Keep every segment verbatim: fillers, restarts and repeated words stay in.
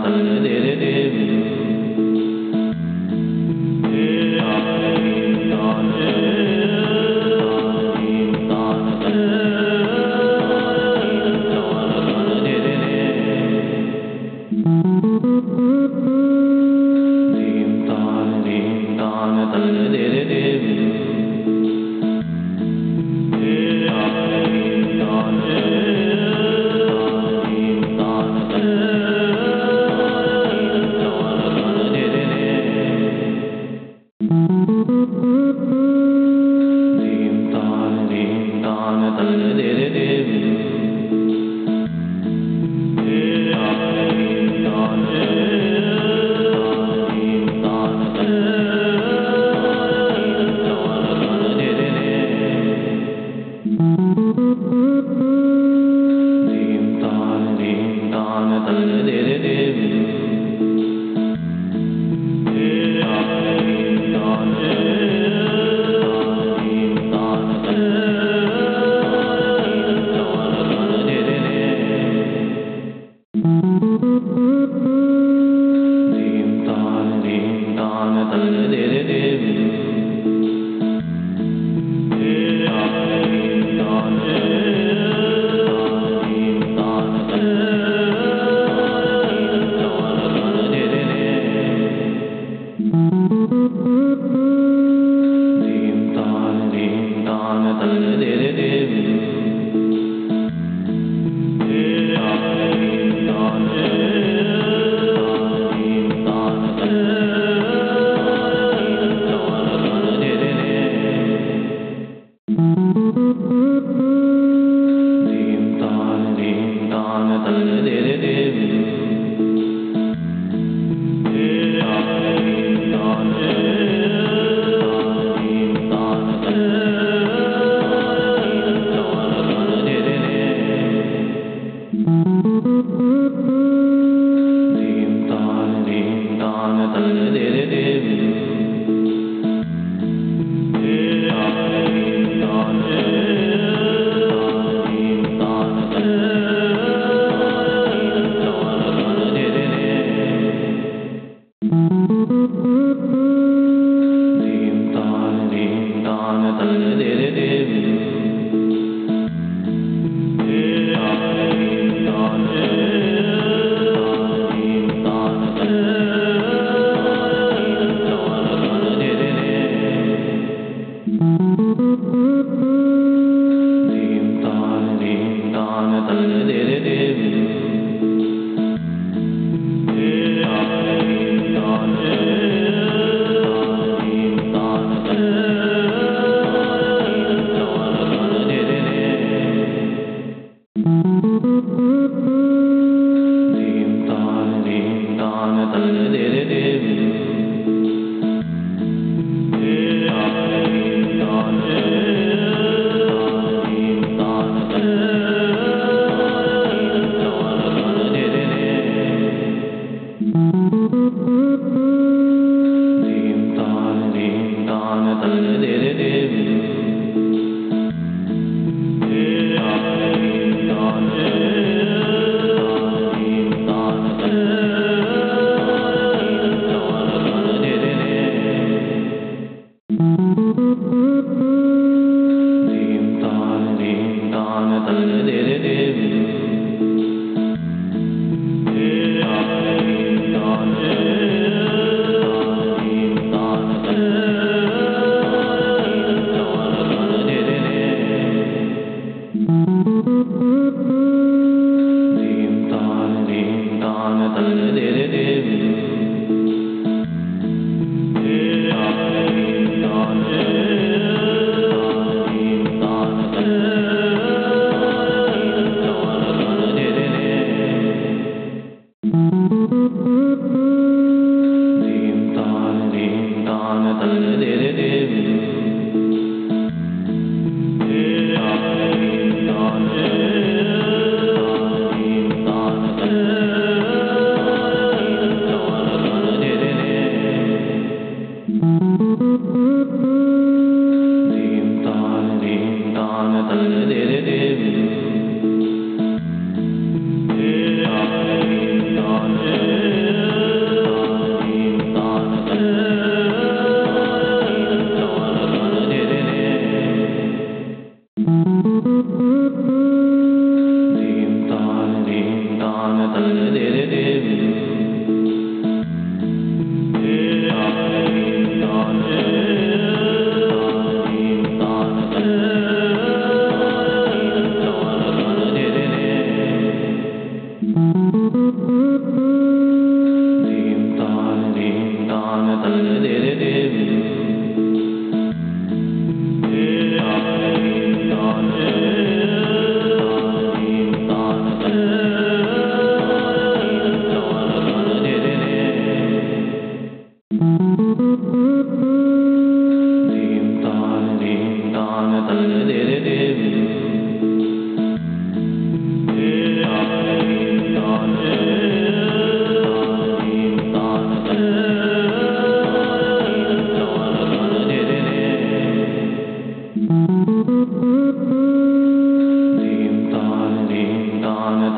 Yeah.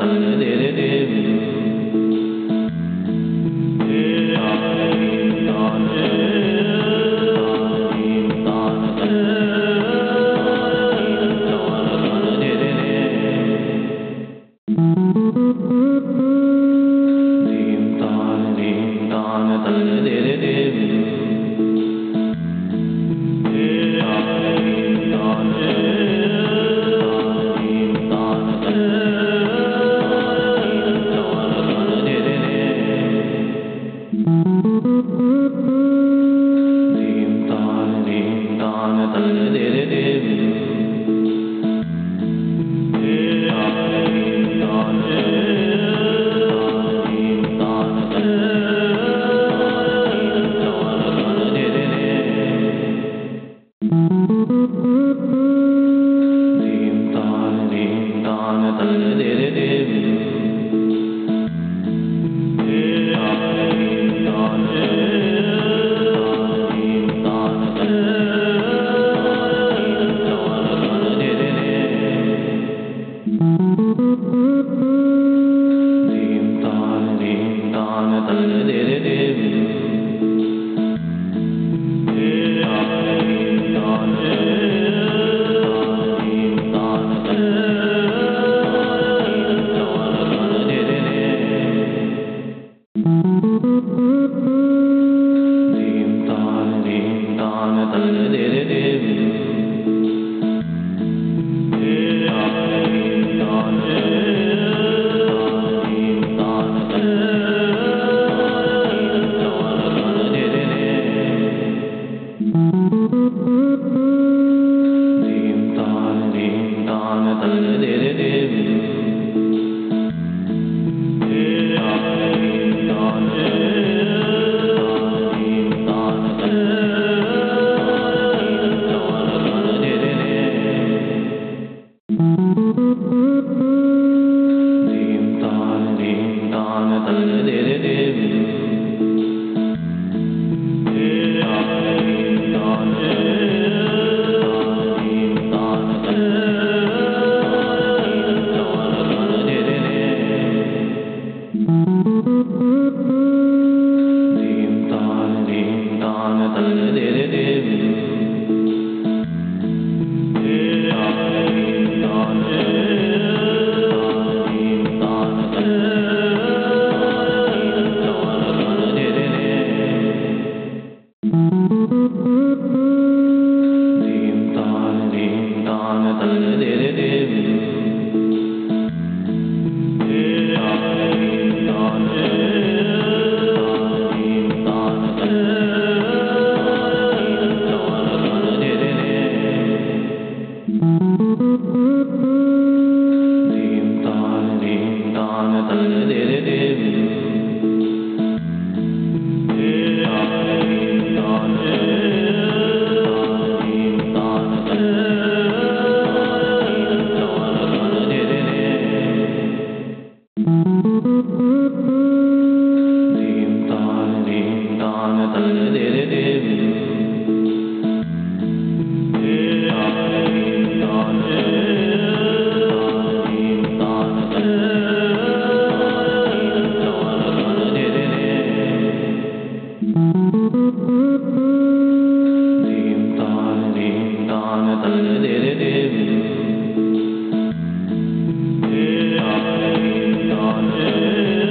Yeah.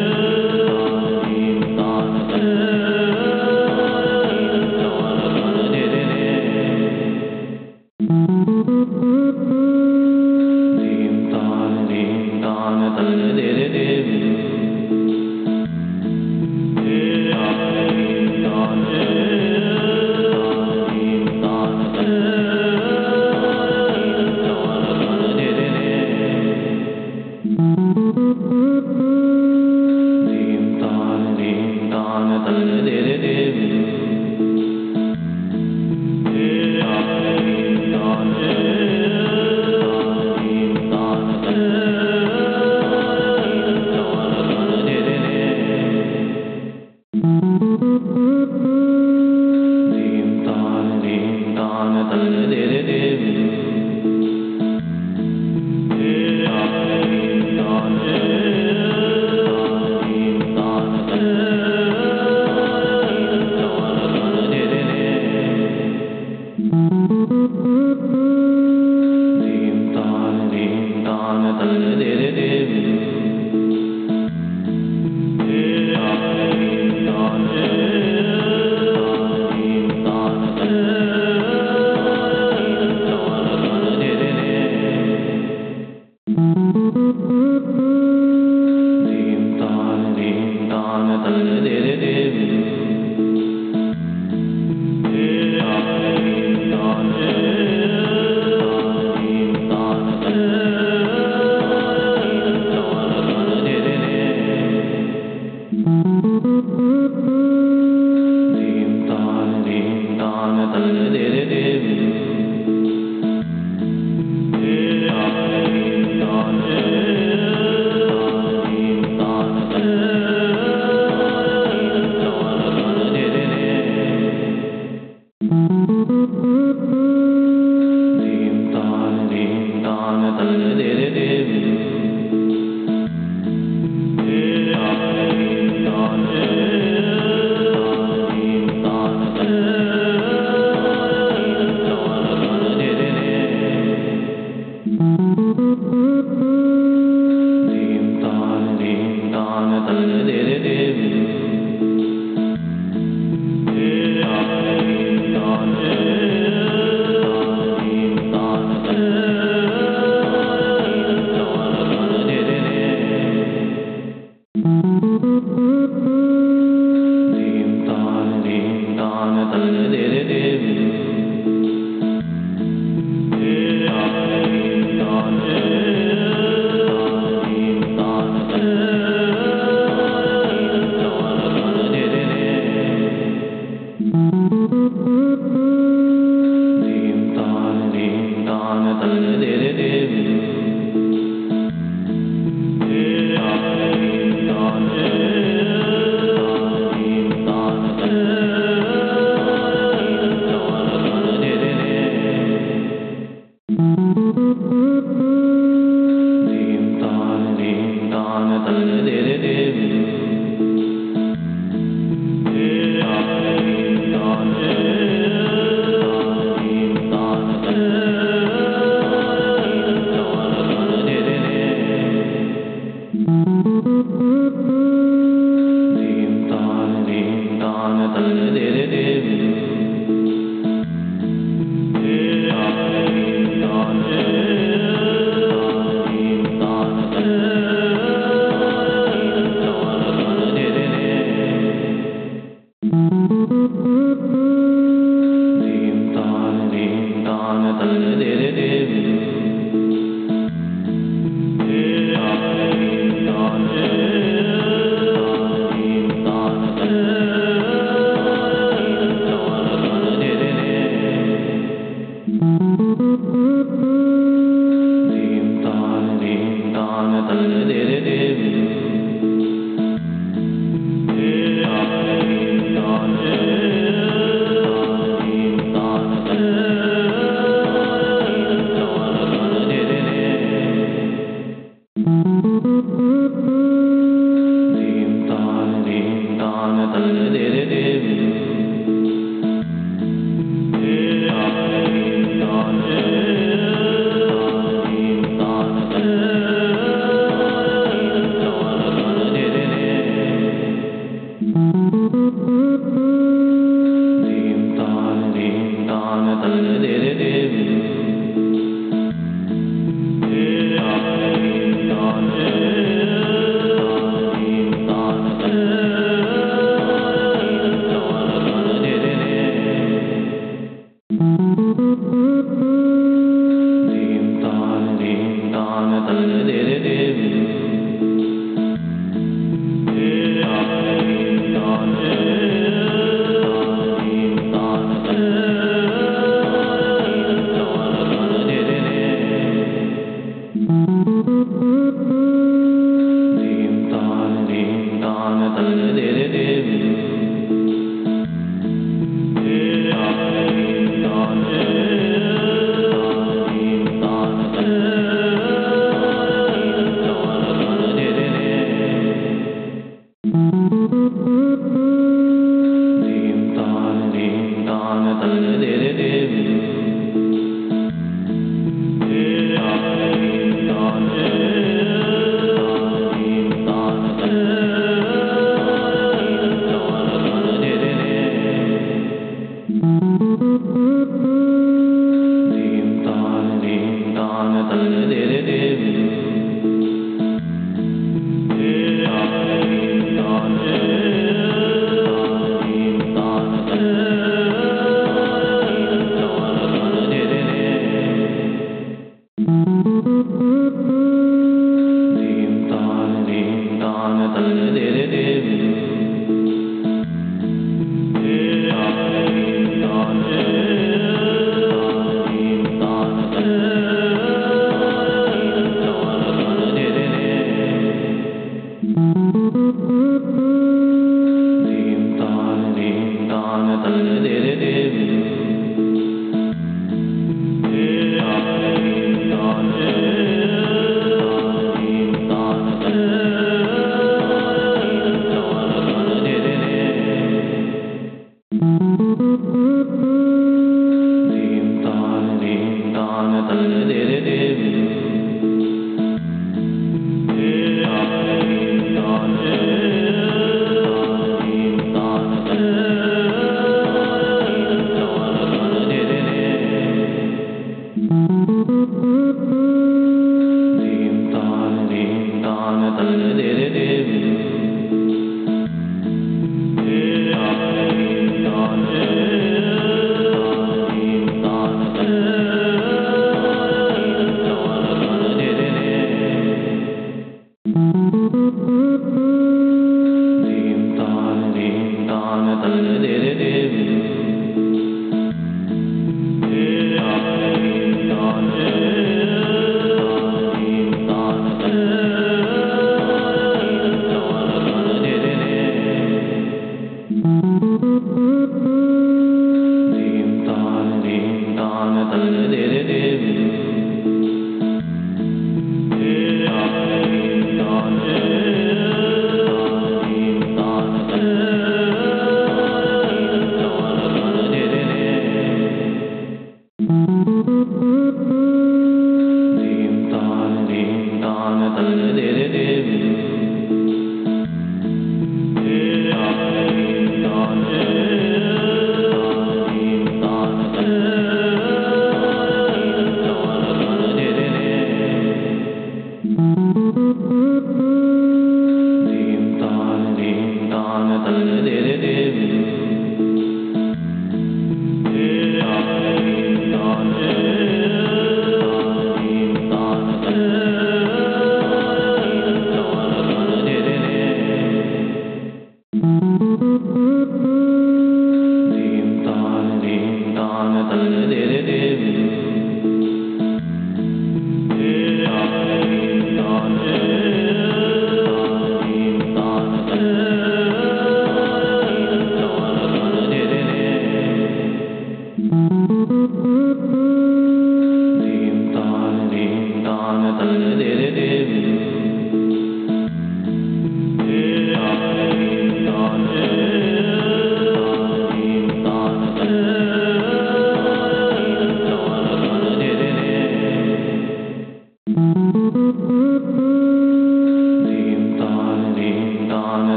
Yeah.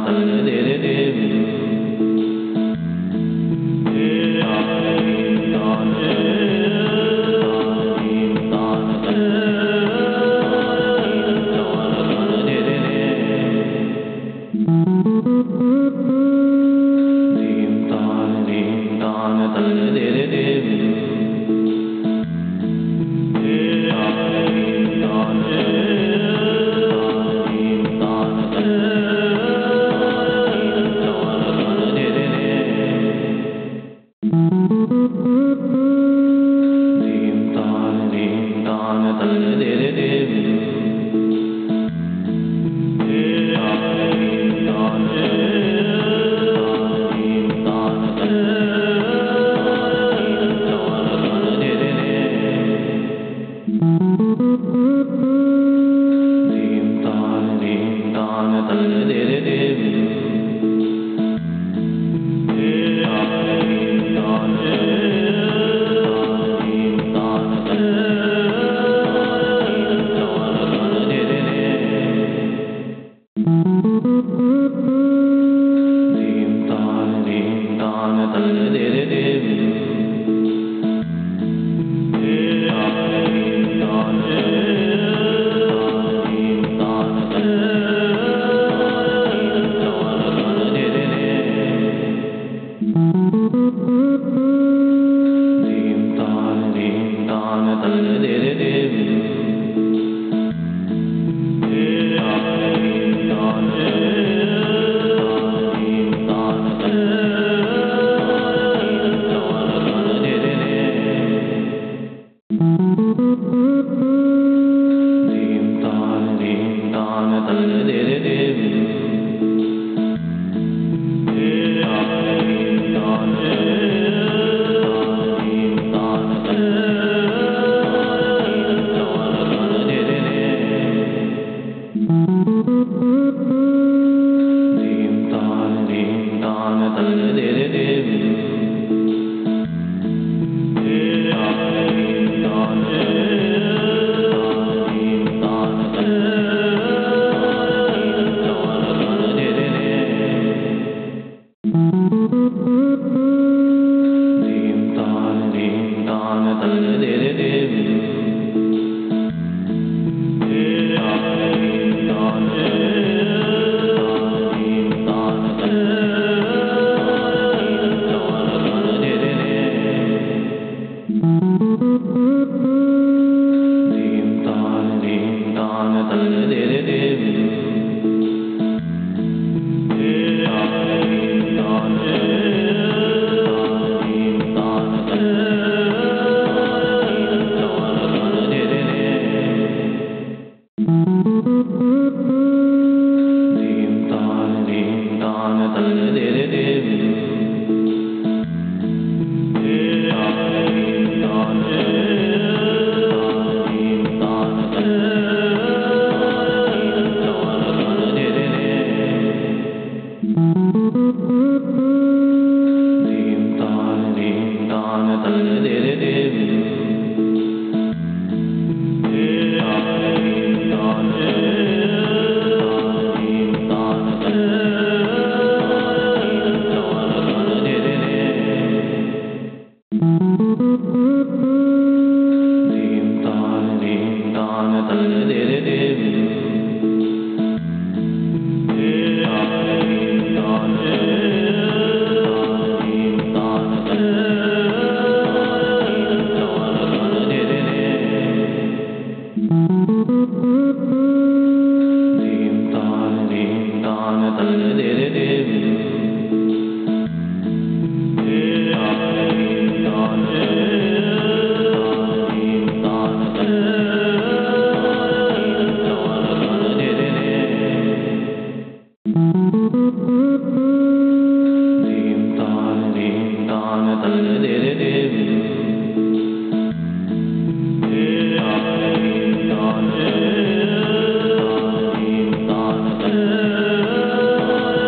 Thank you.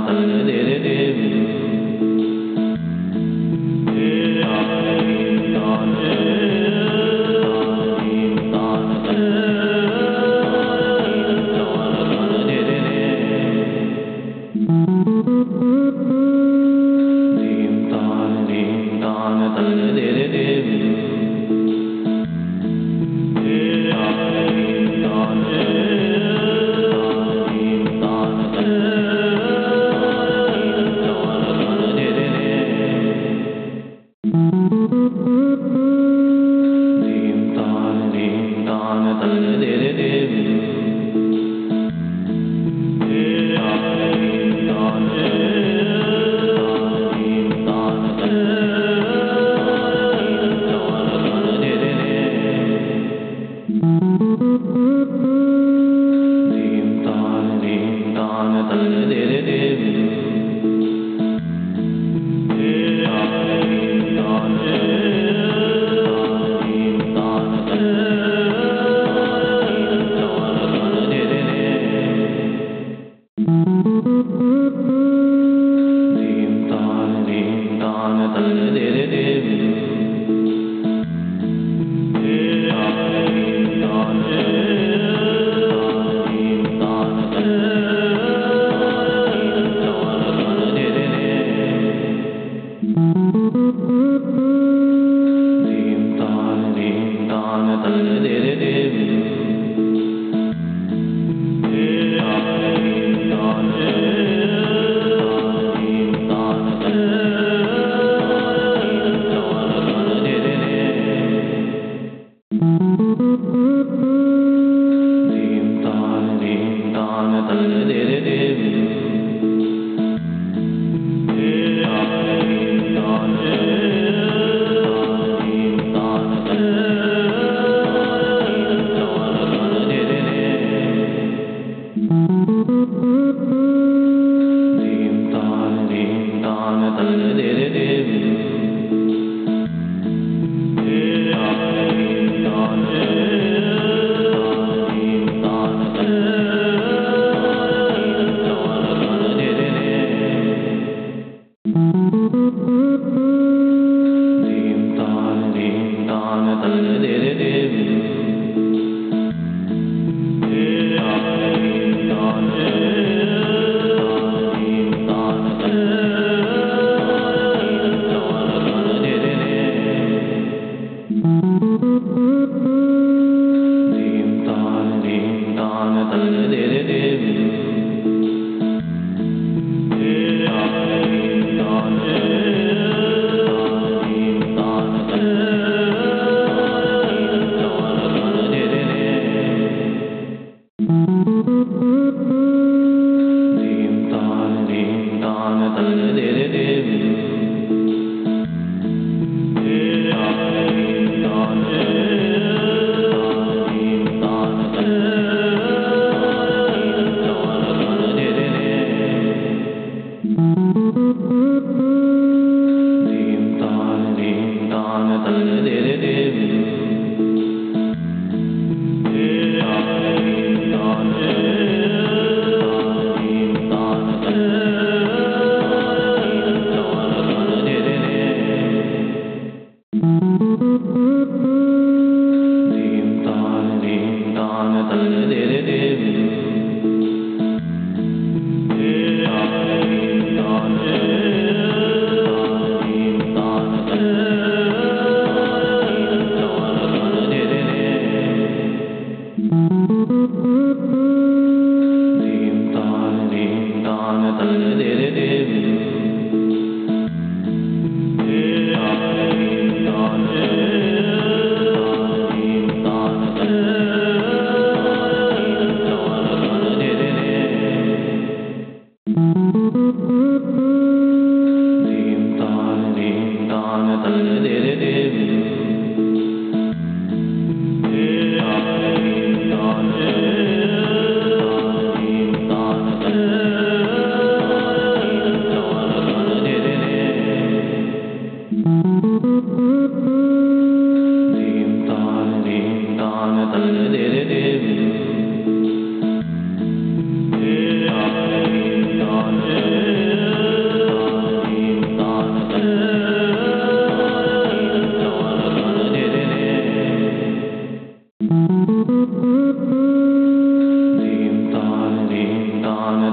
Yeah.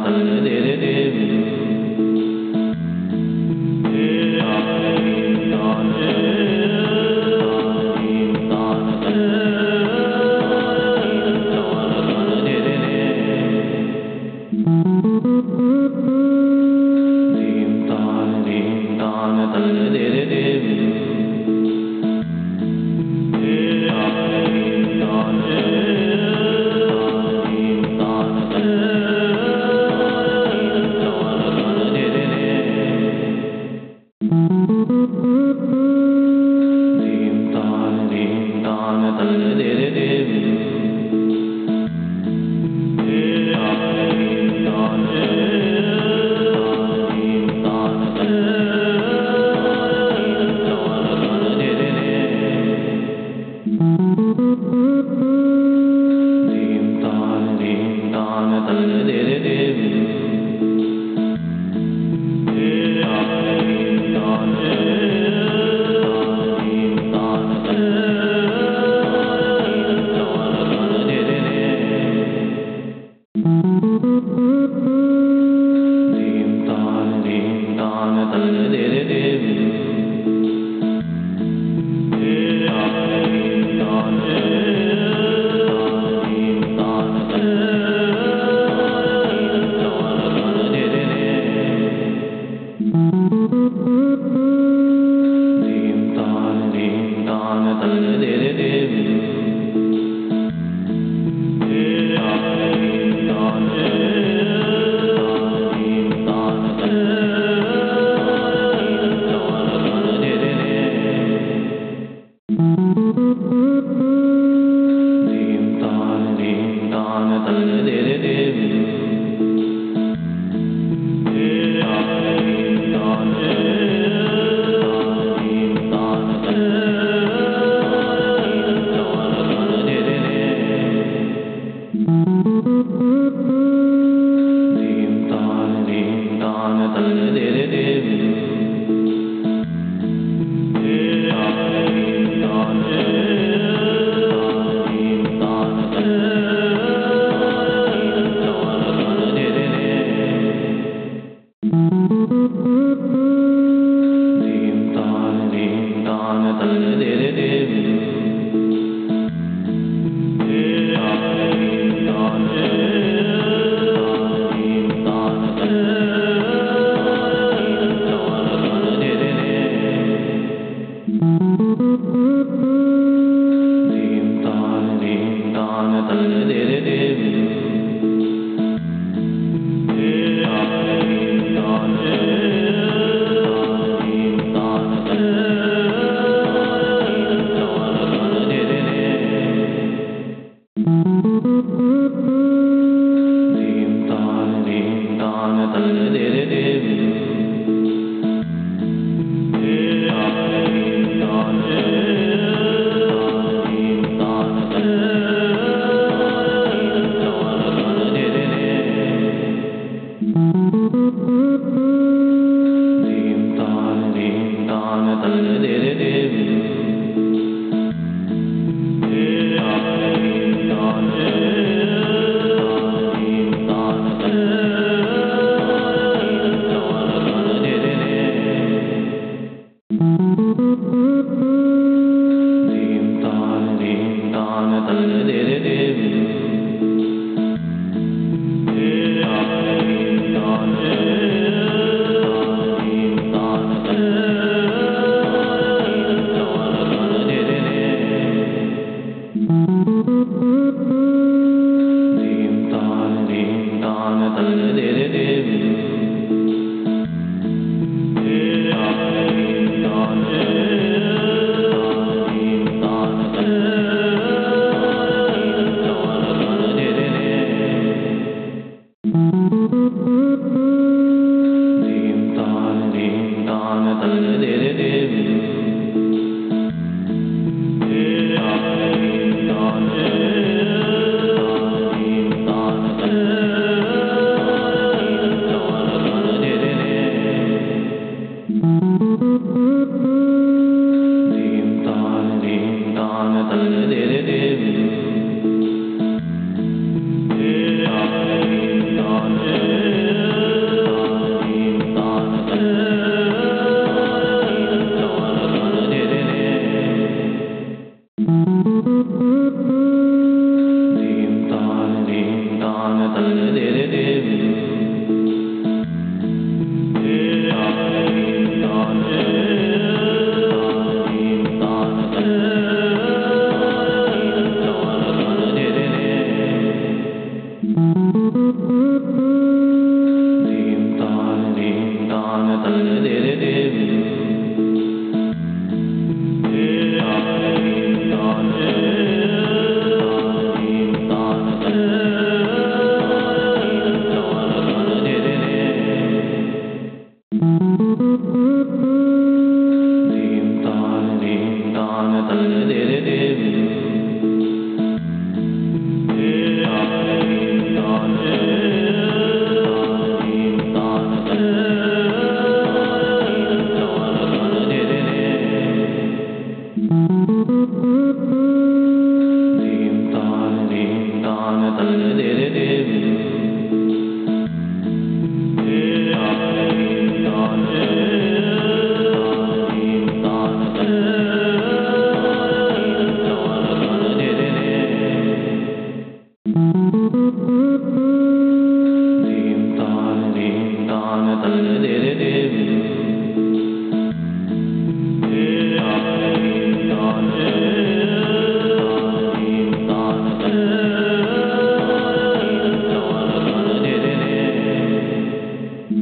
Thank you.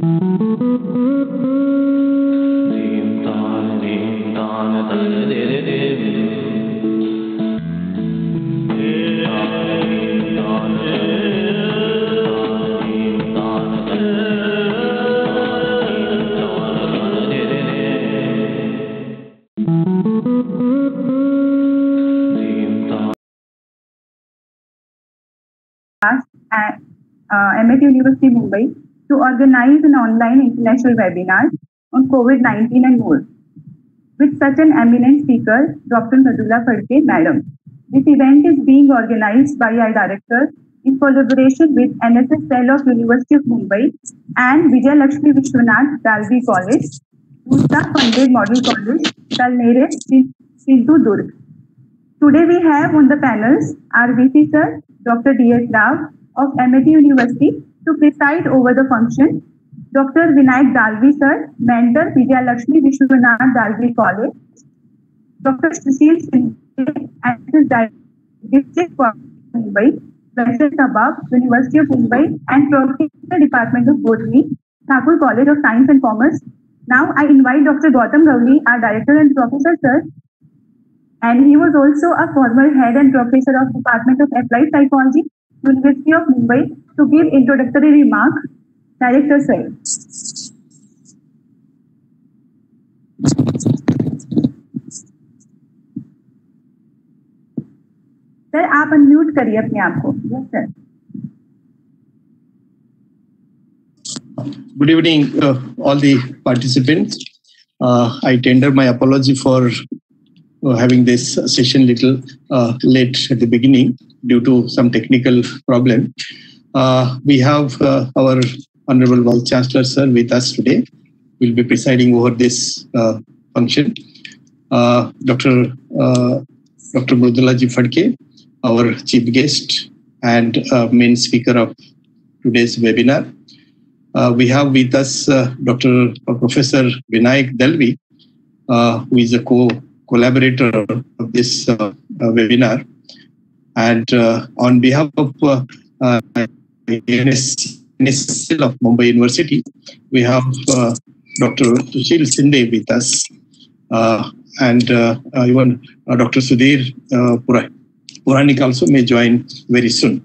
At uh, M I T University Mumbai to organize an online international webinar on COVID nineteen and more with such an eminent speaker, Doctor Mridula Phadke, Madam. This event is being organized by our director in collaboration with N S S Cell of University of Mumbai and Vijay Lakshmi Vishwanath Dalvi College, Usta Funded Model College, Talnere, Sindhu, Today we have on the panels our V C Sir, Doctor D S Rao of M I T University to preside over the function, Doctor Vinayak Dalvi Sir, Mentor, Vijay Lakshmi Vishwanath Dalvi College, Doctor Sushil Sindhe, and District Mumbai, Western Suburb, University of Mumbai, and Professor Department of Botany, Thakur College of Science and Commerce. Now I invite Doctor Gautam Gawli, our Director and Professor Sir, and he was also a former head and professor of Department of Applied Psychology, University of Mumbai, to give introductory remark. Director Sir. Sir आप unmute करिए अपने आप को. Yes, sir. Good evening, uh, all the participants. Uh, I tender my apology for uh, having this session little uh, late at the beginning due to some technical problem. Uh, we have uh, our Honorable Vice Chancellor Sir with us today. We'll be presiding over this uh, function. Uh, Doctor Uh, Doctor Mridula Phadke, our chief guest and uh, main speaker of today's webinar. Uh, we have with us uh, Doctor Uh, Professor Vinayak Dalvi, uh, who is a co-collaborator of this uh, uh, webinar. And uh, on behalf of uh, uh, N S S Cell of Mumbai University, we have uh, Doctor Sushil Sindhe with us, uh, and uh, uh, even uh, Doctor Sudhir uh, Puranik also may join very soon.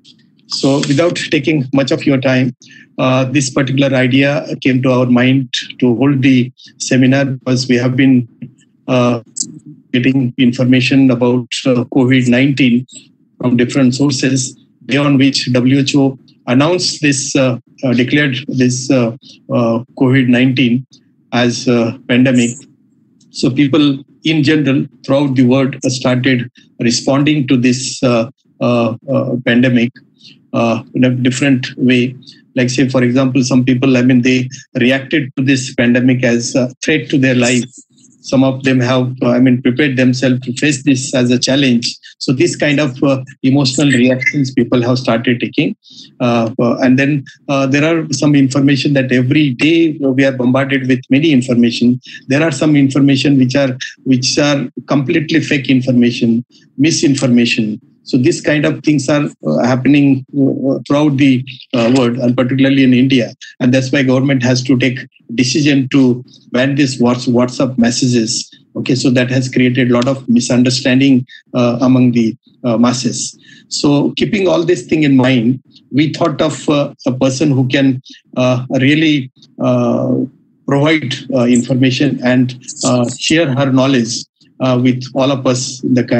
So without taking much of your time, uh, this particular idea came to our mind to hold the seminar because we have been uh, getting information about uh, COVID nineteen from different sources, beyond which W H O announced this, uh, uh, declared this uh, uh, COVID nineteen as a pandemic. So people in general throughout the world started responding to this uh, uh, uh, pandemic uh, in a different way. Like say, for example, some people, I mean, they reacted to this pandemic as a threat to their life. Some of them have, uh, I mean, prepared themselves to face this as a challenge. So this kind of uh, emotional reactions people have started taking. Uh, uh, and then uh, there are some information that every day we are bombarded with many information. There are some information which are which are completely fake information, misinformation. So this kind of things are uh, happening uh, throughout the uh, world, and particularly in India. And that's why government has to take decision to ban this WhatsApp messages. Okay, so that has created a lot of misunderstanding uh, among the uh, masses. So keeping all this thing in mind, we thought of uh, a person who can uh, really uh, provide uh, information and uh, share her knowledge Uh, with all of us in the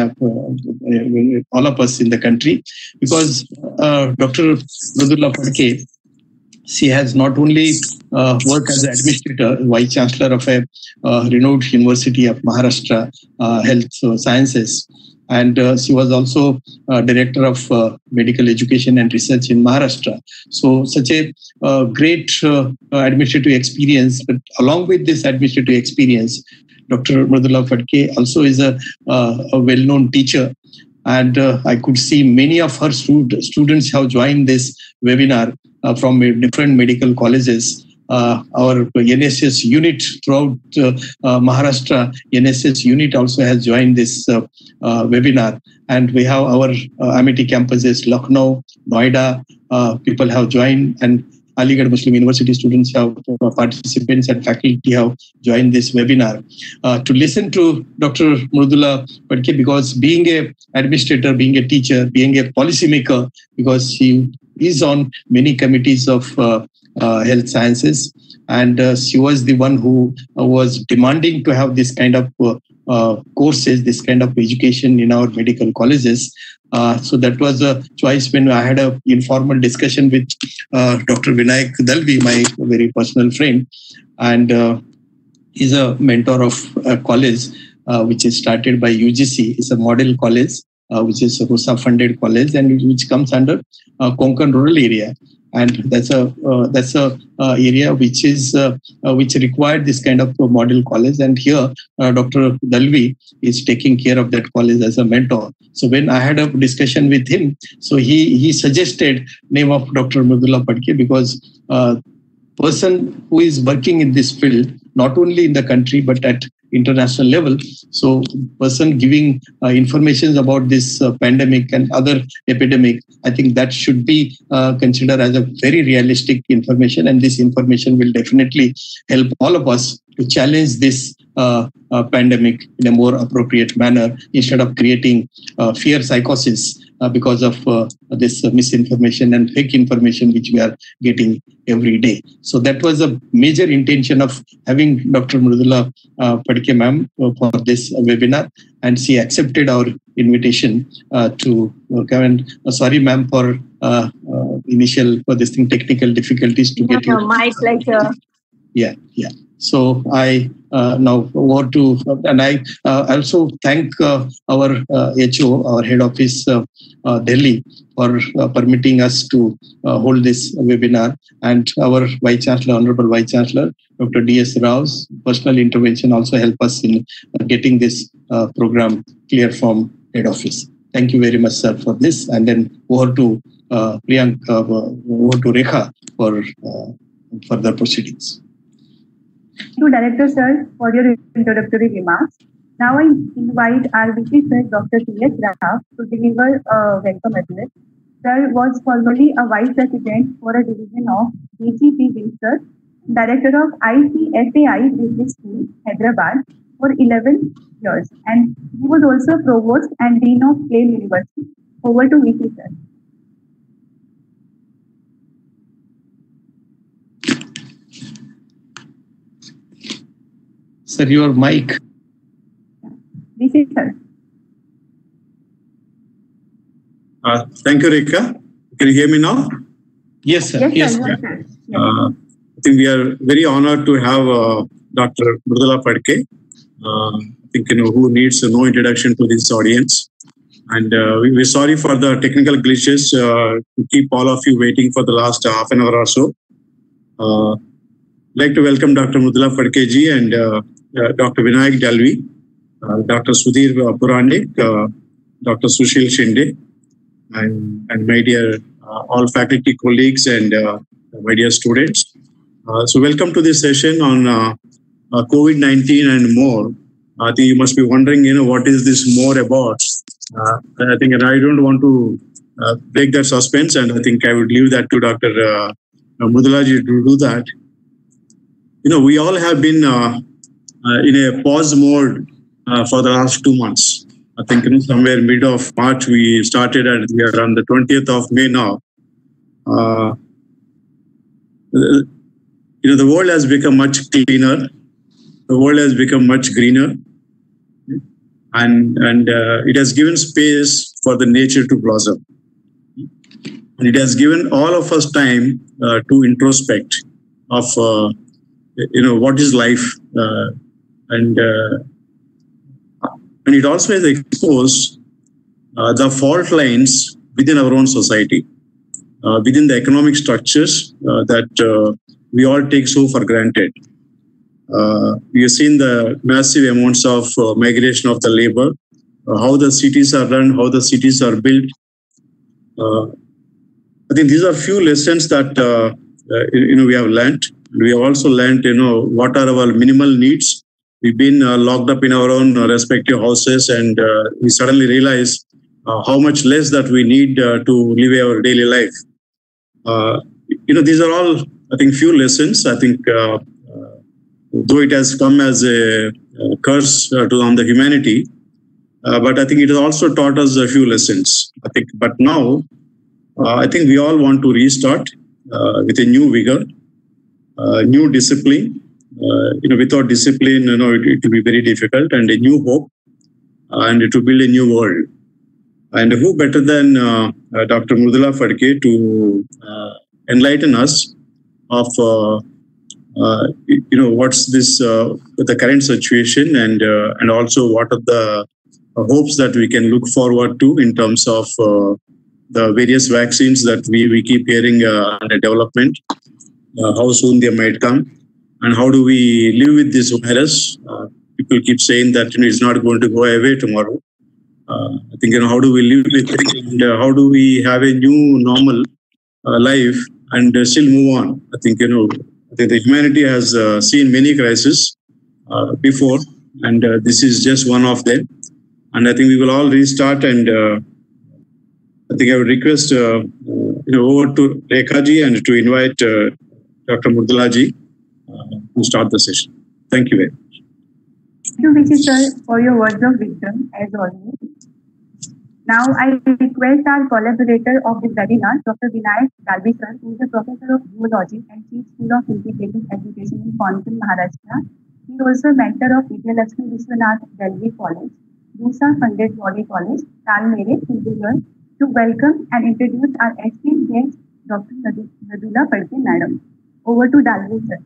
uh, all of us in the country, because uh, Doctor Mridula Phadke, she has not only uh, worked as an administrator, vice chancellor of a uh, renowned university of Maharashtra uh, Health Sciences, and uh, she was also uh, director of uh, medical education and research in Maharashtra. So such a uh, great uh, administrative experience, but along with this administrative experience, Doctor Mridula Phadke also is a, uh, a well-known teacher, and uh, I could see many of her stud students have joined this webinar uh, from different medical colleges. Uh, our N S S unit throughout uh, uh, Maharashtra, N S S unit also has joined this uh, uh, webinar, and we have our uh, Amity campuses, Lucknow, Noida, uh, people have joined, and Aligarh Muslim University students have, uh, participants and faculty have joined this webinar uh, to listen to Doctor Mridula Phadke, because being a administrator, being a teacher, being a policymaker, because she is on many committees of uh, uh, health sciences, and uh, she was the one who uh, was demanding to have this kind of uh, uh, courses, this kind of education in our medical colleges. Uh, so that was a choice when I had an informal discussion with uh, Doctor Vinayak Dalvi, my very personal friend, and uh, he's a mentor of a college uh, which is started by U G C. It's a model college, uh, which is a R U S A funded college, and which comes under uh, Konkan rural area. And that's a uh, that's a uh, area which is uh, uh, which required this kind of model college. And here, uh, Doctor Dalvi is taking care of that college as a mentor. So when I had a discussion with him, so he he suggested name of Doctor Mridula Phadke, because uh, person who is working in this field, not only in the country but at international level. So person giving uh, information about this uh, pandemic and other epidemic, I think that should be uh, considered as a very realistic information, and this information will definitely help all of us to challenge this uh, uh, pandemic in a more appropriate manner, instead of creating uh, fear psychosis uh, because of uh, this uh, misinformation and fake information which we are getting every day. So that was a major intention of having Doctor Mridula uh, Phadke ma'am uh, for this uh, webinar, and she accepted our invitation uh, to uh, come. And uh, sorry ma'am for uh, uh, initial for this thing technical difficulties to get no, you. my pleasure. Yeah, yeah. So I uh, now over to, and I uh, also thank uh, our uh, H O, our head office uh, uh, Delhi, for uh, permitting us to uh, hold this webinar, and our Vice Chancellor, Honorable Vice Chancellor, Doctor D S Rao's personal intervention also help us in uh, getting this uh, program clear from head office. Thank you very much, sir, for this. And then over to uh, Priyank, uh, over to Rekha for uh, further proceedings. Thank you, Director Sir, for your introductory remarks. Now I invite our V P Sir, Doctor T S Rao, to deliver a welcome address. Sir was formerly a Vice President for a division of D G P Research, Director of I C S A I Business School, Hyderabad, for eleven years, and he was also Provost and Dean of Yale University. Over to V P Sir. Sir, your mic. V P Sir. Uh, thank you, Rekha. Can you hear me now? Yes, sir. Yes, Yes, sir. sir. Yes, sir. Yes. Uh, I think we are very honored to have uh, Doctor Mridula Phadke. Uh, I think you know who needs no introduction to this audience. And uh, we, we're sorry for the technical glitches uh, to keep all of you waiting for the last half an hour or so. Uh, I'd like to welcome Doctor Mridula Phadke ji and uh, uh, Doctor Vinayak Dalvi, uh, Doctor Sudhir Puranik, uh, Doctor Sushil Shinde, and, and my dear uh, all faculty colleagues and uh, my dear students. Uh, so welcome to this session on uh, uh, COVID nineteen and more. I think you must be wondering, you know, what is this more about? Uh, I think, and I don't want to uh, break that suspense, and I think I would leave that to Doctor Uh, Mridula ji to do that. You know, we all have been uh, uh, in a pause mode uh, for the last two months. I think you know, somewhere mid of March we started, and we are on the twentieth of May now. Uh, you know, the world has become much cleaner. The world has become much greener, and and uh, it has given space for the nature to blossom. And it has given all of us time uh, to introspect of uh, you know what is life, uh, and uh, and it also has exposed uh, the fault lines within our own society, uh, within the economic structures uh, that uh, we all take so for granted. Uh, we have seen the massive amounts of uh, migration of the labor, uh, how the cities are run, how the cities are built. Uh, I think these are few lessons that uh, uh, you know we have learned. We have also learned, you know, what are our minimal needs. We've been uh, locked up in our own uh, respective houses, and uh, we suddenly realize uh, how much less that we need uh, to live our daily life. Uh, you know, these are all, I think, few lessons. I think, uh, uh, though it has come as a, a curse uh, to on the humanity, uh, but I think it has also taught us a few lessons. I think, but now, uh, I think we all want to restart uh, with a new vigor, uh, new discipline. Uh, you know, without discipline, you know, it, it will be very difficult, and a new hope, uh, and to build a new world. And who better than uh, uh, Doctor Mridula Phadke to uh, enlighten us of, uh, uh, you know, what's this, uh, the current situation, and uh, and also what are the hopes that we can look forward to in terms of uh, the various vaccines that we, we keep hearing uh, under development, uh, how soon they might come, and how do we live with this virus. Uh, people keep saying that, you know, it's not going to go away tomorrow. Uh, I think, you know, how do we live with it, and uh, how do we have a new normal uh, life and uh, still move on? I think, you know, I think the humanity has uh, seen many crises uh, before, and uh, this is just one of them. And I think we will all restart, and uh, I think I would request, uh, you know, over to Rekha ji and to invite uh, Doctor Mridula ji uh, to start the session. Thank you very much. Thank you, Vicky sir, for your words of wisdom, as always. Now, I request our collaborator of this webinar, Doctor Vinayak Dalvi sir, who is a professor of zoology and Chief School of Integrated Education in Konkan, Maharashtra. He is also a mentor of Vidya Lakshmi Vishwanath Dalvi College, Dusa Funded Wali College, Talmere, Chandigarh, to welcome and introduce our esteemed guest, Doctor Mridula Phadke, Madam. Over to Dalvi sir.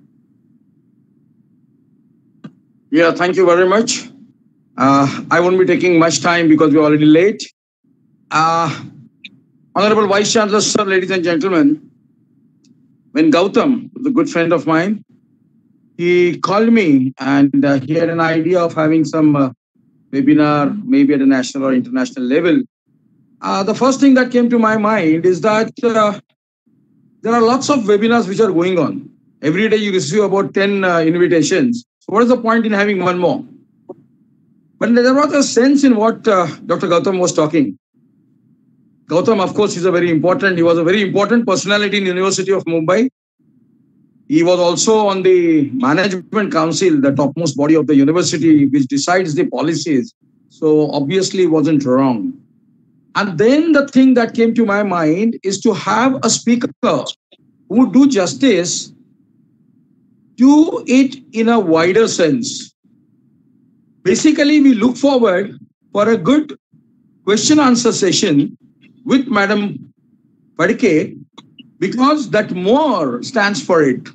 Yeah, thank you very much. Uh, I won't be taking much time because we're already late. Uh, Honorable Vice Chancellor, sir, ladies and gentlemen, when Gautam, a good friend of mine, he called me and uh, he had an idea of having some uh, webinar, maybe at a national or international level. Uh, the first thing that came to my mind is that uh, there are lots of webinars which are going on. Every day you receive about ten uh, invitations. So what is the point in having one more? But there was a sense in what uh, Doctor Gautam was talking. Gautam, of course, is a very important, he was a very important personality in the University of Mumbai. He was also on the Management Council, the topmost body of the university, which decides the policies. So obviously it wasn't wrong. And then the thing that came to my mind is to have a speaker who would do justice to it in a wider sense. Basically, we look forward for a good question answer session with Madam Phadke, because that more stands for it.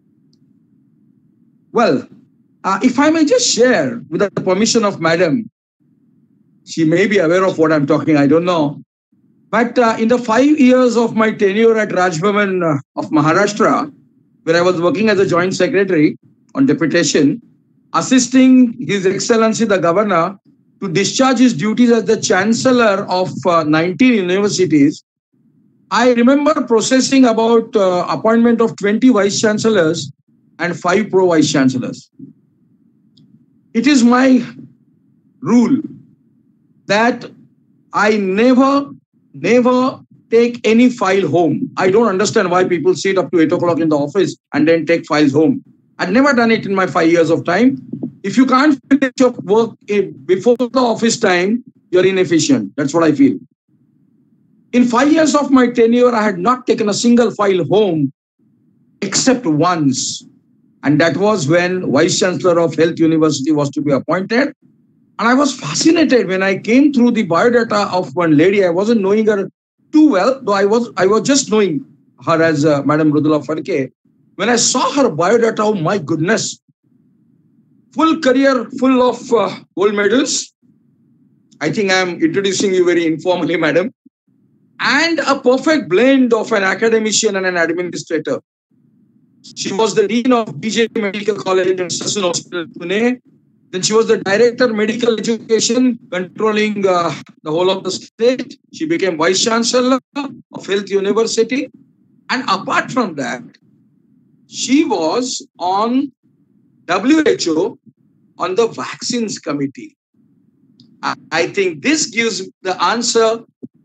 Well, uh, if I may just share with the permission of Madam, she may be aware of what I'm talking, I don't know. But uh, in the five years of my tenure at Raj Bhavan uh, of Maharashtra, where I was working as a joint secretary on deputation, assisting His Excellency the Governor to discharge his duties as the Chancellor of uh, nineteen universities, I remember processing about uh, appointment of twenty Vice Chancellors and five Pro Vice Chancellors. It is my rule that I never, never take any file home. I don't understand why people sit up to eight o'clock in the office and then take files home. I've never done it in my five years of time. If you can't finish your work before the office time, you're inefficient. That's what I feel. In five years of my tenure, I had not taken a single file home except once. And that was when Vice Chancellor of Health University was to be appointed. And I was fascinated when I came through the biodata of one lady. I wasn't knowing her too well, though I was, I was just knowing her as uh, Madam Mridula Phadke. When I saw her biodata, oh my goodness, full career full of uh, gold medals. I think I'm introducing you very informally, madam. And a perfect blend of an academician and an administrator. She was the dean of B J Medical College and Sassoon Hospital, Pune. Then she was the director of medical education, controlling uh, the whole of the state. She became vice chancellor of Health University. And apart from that, she was on W H O on the vaccines committee. I think this gives the answer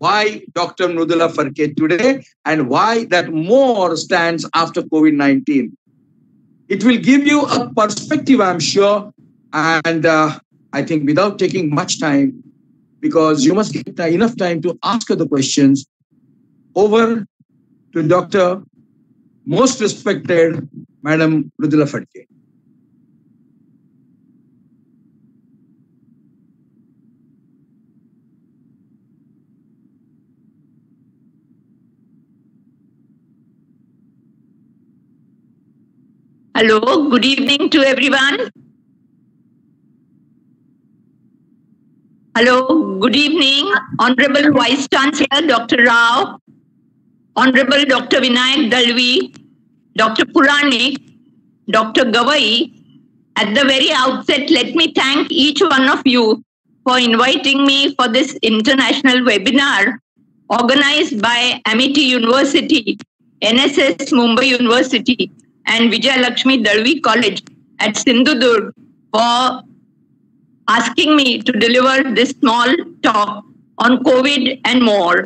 why Doctor Mrudula Phadke today and why that more stands after COVID nineteen. It will give you a perspective, I'm sure. And uh, I think without taking much time, because you must get enough time to ask her the questions, over to Doctor Most respected Madam Mrudula Phadke. Hello, good evening to everyone. Hello, good evening, Honorable Vice Chancellor Doctor Rao, Honorable Doctor Vinayak Dalvi, Doctor Puranik, Doctor Gavai. At the very outset, let me thank each one of you for inviting me for this international webinar organized by Amity University, N S S Mumbai University, and Vijay Lakshmi Dalvi College at Sindhudurg for asking me to deliver this small talk on COVID and more.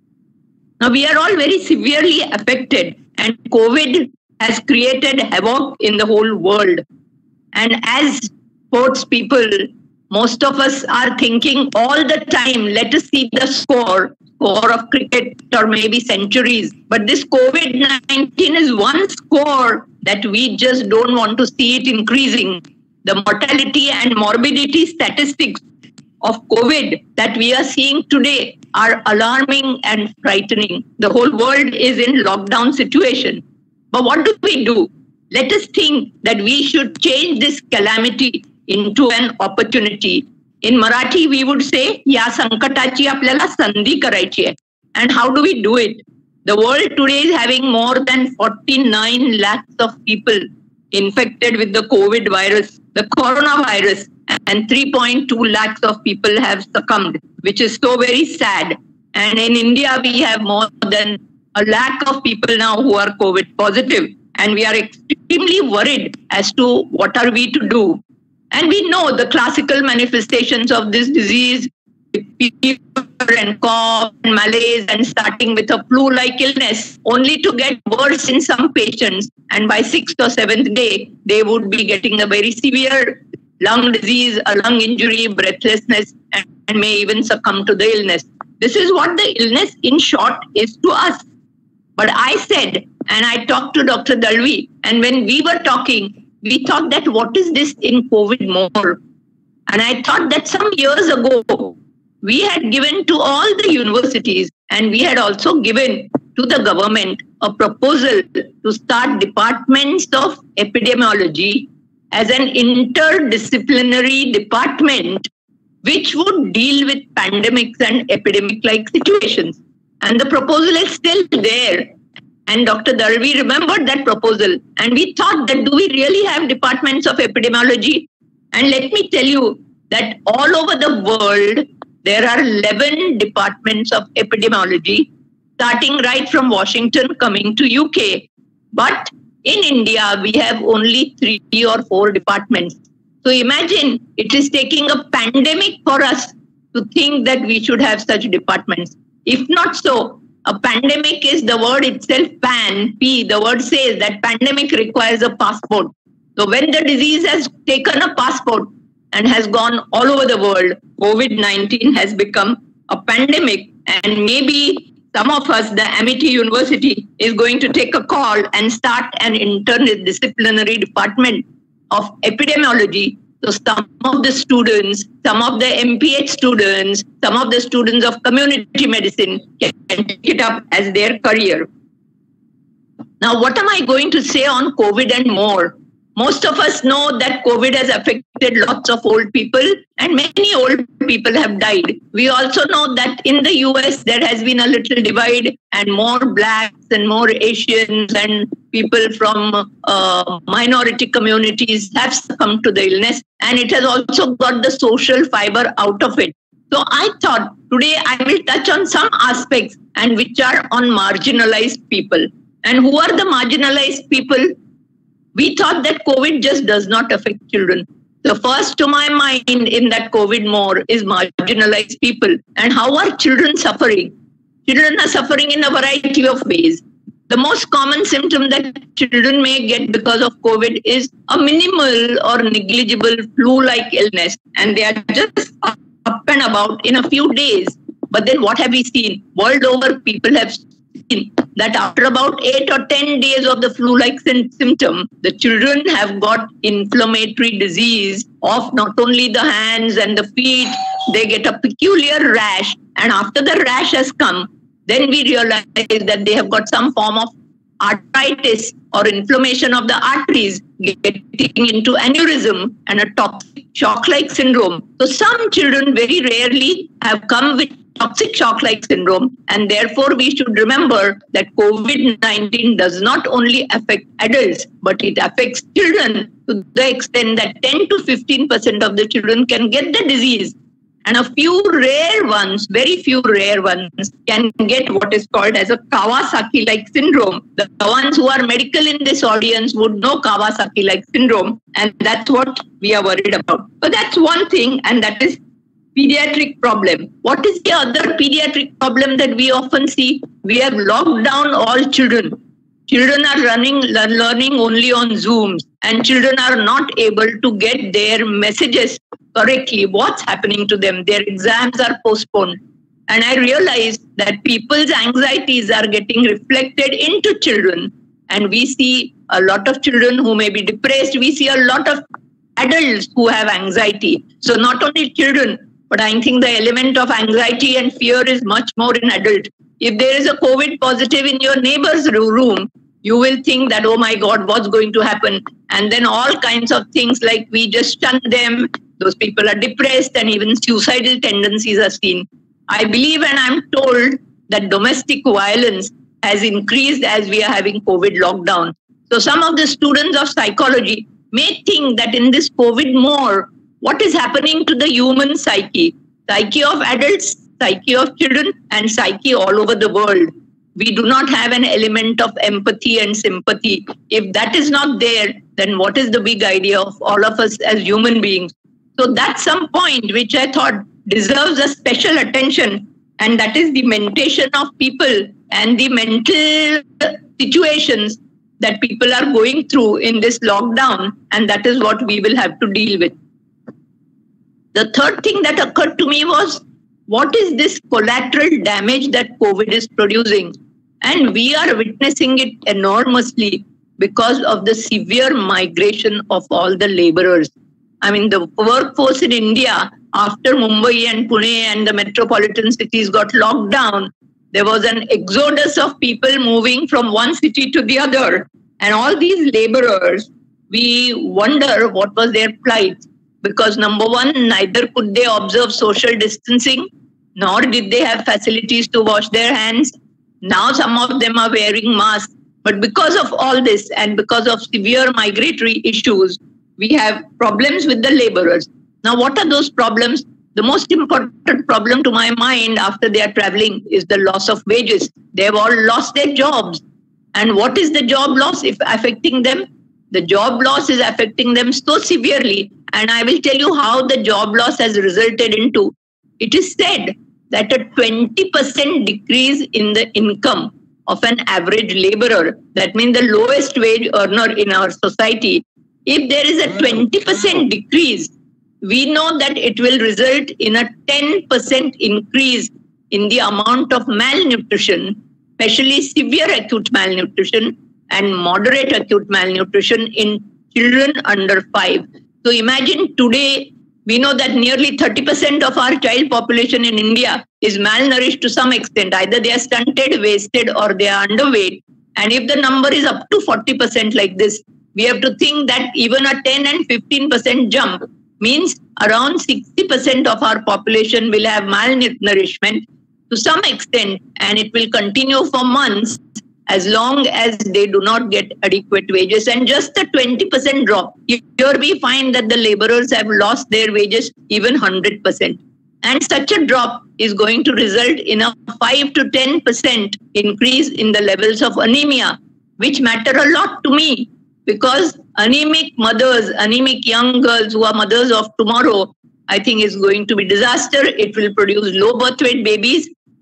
Now, we are all very severely affected, and COVID has created havoc in the whole world. And as sports people, most of us are thinking all the time, let us see the score, score of cricket or maybe centuries. But this COVID nineteen is one score that we just don't want to see it increasing. The mortality and morbidity statistics of COVID that we are seeing today are alarming and frightening. The whole world is in lockdown situation. But what do we do? Let us think that we should change this calamity into an opportunity. In Marathi, we would say, या संकटाची आपल्याला संधी करायची आहे. And how do we do it? The world today is having more than forty-nine lakhs of people infected with the COVID virus, the coronavirus, and three point two lakhs of people have succumbed, which is so very sad. And in India, we have more than a lakh of people now who are COVID positive. And we are extremely worried as to what are we to do. And we know the classical manifestations of this disease, fever and cough and malaise and starting with a flu-like illness, only to get worse in some patients. And by sixth or seventh day, they would be getting a very severe lung disease, a lung injury, breathlessness, and, and may even succumb to the illness. This is what the illness, in short, is to us. But I said, and I talked to Doctor Dalvi, and when we were talking, we thought that what is this in COVID more? And I thought that some years ago, we had given to all the universities and we had also given to the government a proposal to start departments of epidemiology as an interdisciplinary department which would deal with pandemics and epidemic-like situations. And the proposal is still there. And Doctor Dalvi remembered that proposal. And we thought that do we really have departments of epidemiology? And let me tell you that all over the world, there are eleven departments of epidemiology, starting right from Washington, coming to U K. But in India, we have only three or four departments. So imagine it is taking a pandemic for us to think that we should have such departments. If not so, a pandemic is the word itself, pan, P, the word says that pandemic requires a passport. So when the disease has taken a passport and has gone all over the world, COVID nineteen has become a pandemic. And maybe some of us, the Amity University, is going to take a call and start an interdisciplinary department of epidemiology. So some of the students, some of the M P H students, some of the students of community medicine can take it up as their career. Now, what am I going to say on COVID and more? Most of us know that COVID has affected lots of old people and many old people have died. We also know that in the U S there has been a little divide and more blacks and more Asians and people from uh, minority communities have succumbed to the illness, and it has also got the social fiber out of it. So I thought today I will touch on some aspects and which are on marginalized people. And who are the marginalized people? We thought that COVID just does not affect children. The first to my mind in that COVID more is marginalized people. And how are children suffering? Children are suffering in a variety of ways. The most common symptom that children may get because of COVID is a minimal or negligible flu-like illness, and they are just up and about in a few days. But then what have we seen? World over, people have seen that after about eight or ten days of the flu-like symptom, the children have got inflammatory disease of not only the hands and the feet, they get a peculiar rash. And after the rash has come, then we realize that they have got some form of arthritis or inflammation of the arteries, getting into aneurysm and a toxic shock-like syndrome. So some children very rarely have come with toxic shock-like syndrome, and therefore we should remember that COVID nineteen does not only affect adults, but it affects children to the extent that ten to fifteen percent of the children can get the disease. And a few rare ones, very few rare ones, can get what is called as a Kawasaki-like syndrome. The ones who are medical in this audience would know Kawasaki-like syndrome, and that's what we are worried about. But that's one thing, and that is pediatric problem. What is the other pediatric problem that we often see? We have locked down all children. Children are running, learning only on Zooms, and children are not able to get their messages correctly. What's happening to them? Their exams are postponed. And I realize that people's anxieties are getting reflected into children. And we see a lot of children who may be depressed. We see a lot of adults who have anxiety. So not only children, but I think the element of anxiety and fear is much more in adult. If there is a COVID positive in your neighbor's room, you will think that, oh my God, what's going to happen? And then all kinds of things like we just shun them. Those people are depressed, and even suicidal tendencies are seen. I believe and I'm told that domestic violence has increased as we are having COVID lockdown. So some of the students of psychology may think that in this COVID more, what is happening to the human psyche? Psyche of adults, psyche of children, and psyche all over the world. We do not have an element of empathy and sympathy. If that is not there, then what is the big idea of all of us as human beings? So that's some point which I thought deserves a special attention, and that is the mentation of people and the mental situations that people are going through in this lockdown, and that is what we will have to deal with. The third thing that occurred to me was, what is this collateral damage that COVID is producing? And we are witnessing it enormously because of the severe migration of all the laborers. I mean, the workforce in India, after Mumbai and Pune and the metropolitan cities got locked down, there was an exodus of people moving from one city to the other. And all these laborers, we wonder what was their plight. Because number one, neither could they observe social distancing, nor did they have facilities to wash their hands. Now some of them are wearing masks. But because of all this and because of severe migratory issues, we have problems with the laborers. Now, what are those problems? The most important problem to my mind after they are traveling is the loss of wages. They have all lost their jobs. And what is the job loss if affecting them? The job loss is affecting them so severely. And I will tell you how the job loss has resulted into. It is said that a twenty percent decrease in the income of an average laborer, that means the lowest wage earner in our society, if there is a twenty percent decrease, we know that it will result in a ten percent increase in the amount of malnutrition, especially severe acute malnutrition and moderate acute malnutrition in children under five. So imagine today, we know that nearly thirty percent of our child population in India is malnourished to some extent. Either they are stunted, wasted, or they are underweight. And if the number is up to forty percent like this, we have to think that even a ten and fifteen percent jump means around sixty percent of our population will have malnourishment to some extent, and it will continue for months as long as they do not get adequate wages. And just a twenty percent drop, here we find that the laborers have lost their wages even one hundred percent. And such a drop is going to result in a five to ten percent increase in the levels of anemia, which matter a lot to me, because anemic mothers, anemic young girls who are mothers of tomorrow, I think is going to be disaster. It will produce low birth weight babies,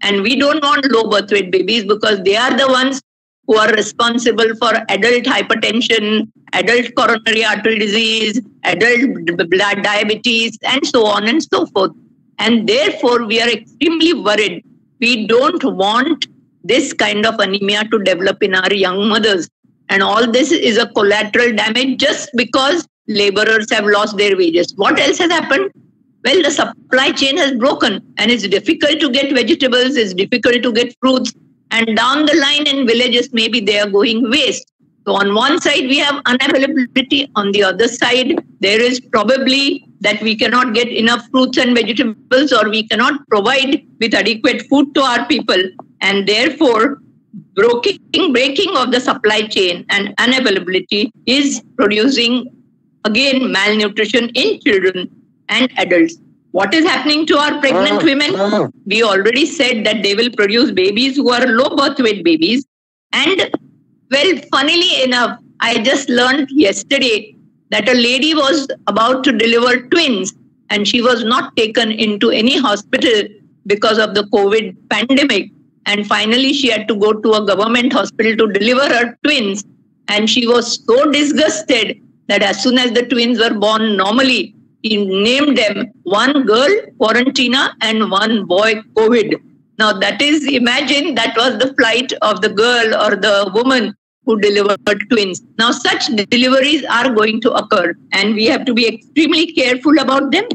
And we don't want low birth weight babies because they are the ones who are responsible for adult hypertension, adult coronary artery disease, adult blood diabetes, and so on and so forth. And therefore, we are extremely worried. We don't want this kind of anemia to develop in our young mothers. And all this is a collateral damage just because laborers have lost their wages. What else has happened? Well, the supply chain has broken and it's difficult to get vegetables, it's difficult to get fruits. And down the line in villages, maybe they are going waste. So on one side, we have unavailability. On the other side, there is probably that we cannot get enough fruits and vegetables, or we cannot provide with adequate food to our people. And therefore, breaking, breaking of the supply chain and unavailability is producing, again, malnutrition in children and adults. What is happening to our pregnant women? We already said that they will produce babies who are low birth weight babies. And well, funnily enough, I just learned yesterday that a lady was about to deliver twins and she was not taken into any hospital because of the COVID pandemic. And finally, she had to go to a government hospital to deliver her twins. And she was so disgusted that as soon as the twins were born normally, he named them one girl, Quarantina, and one boy, COVID. Now that is, imagine that was the flight of the girl or the woman who delivered twins. Now such deliveries are going to occur and we have to be extremely careful about them.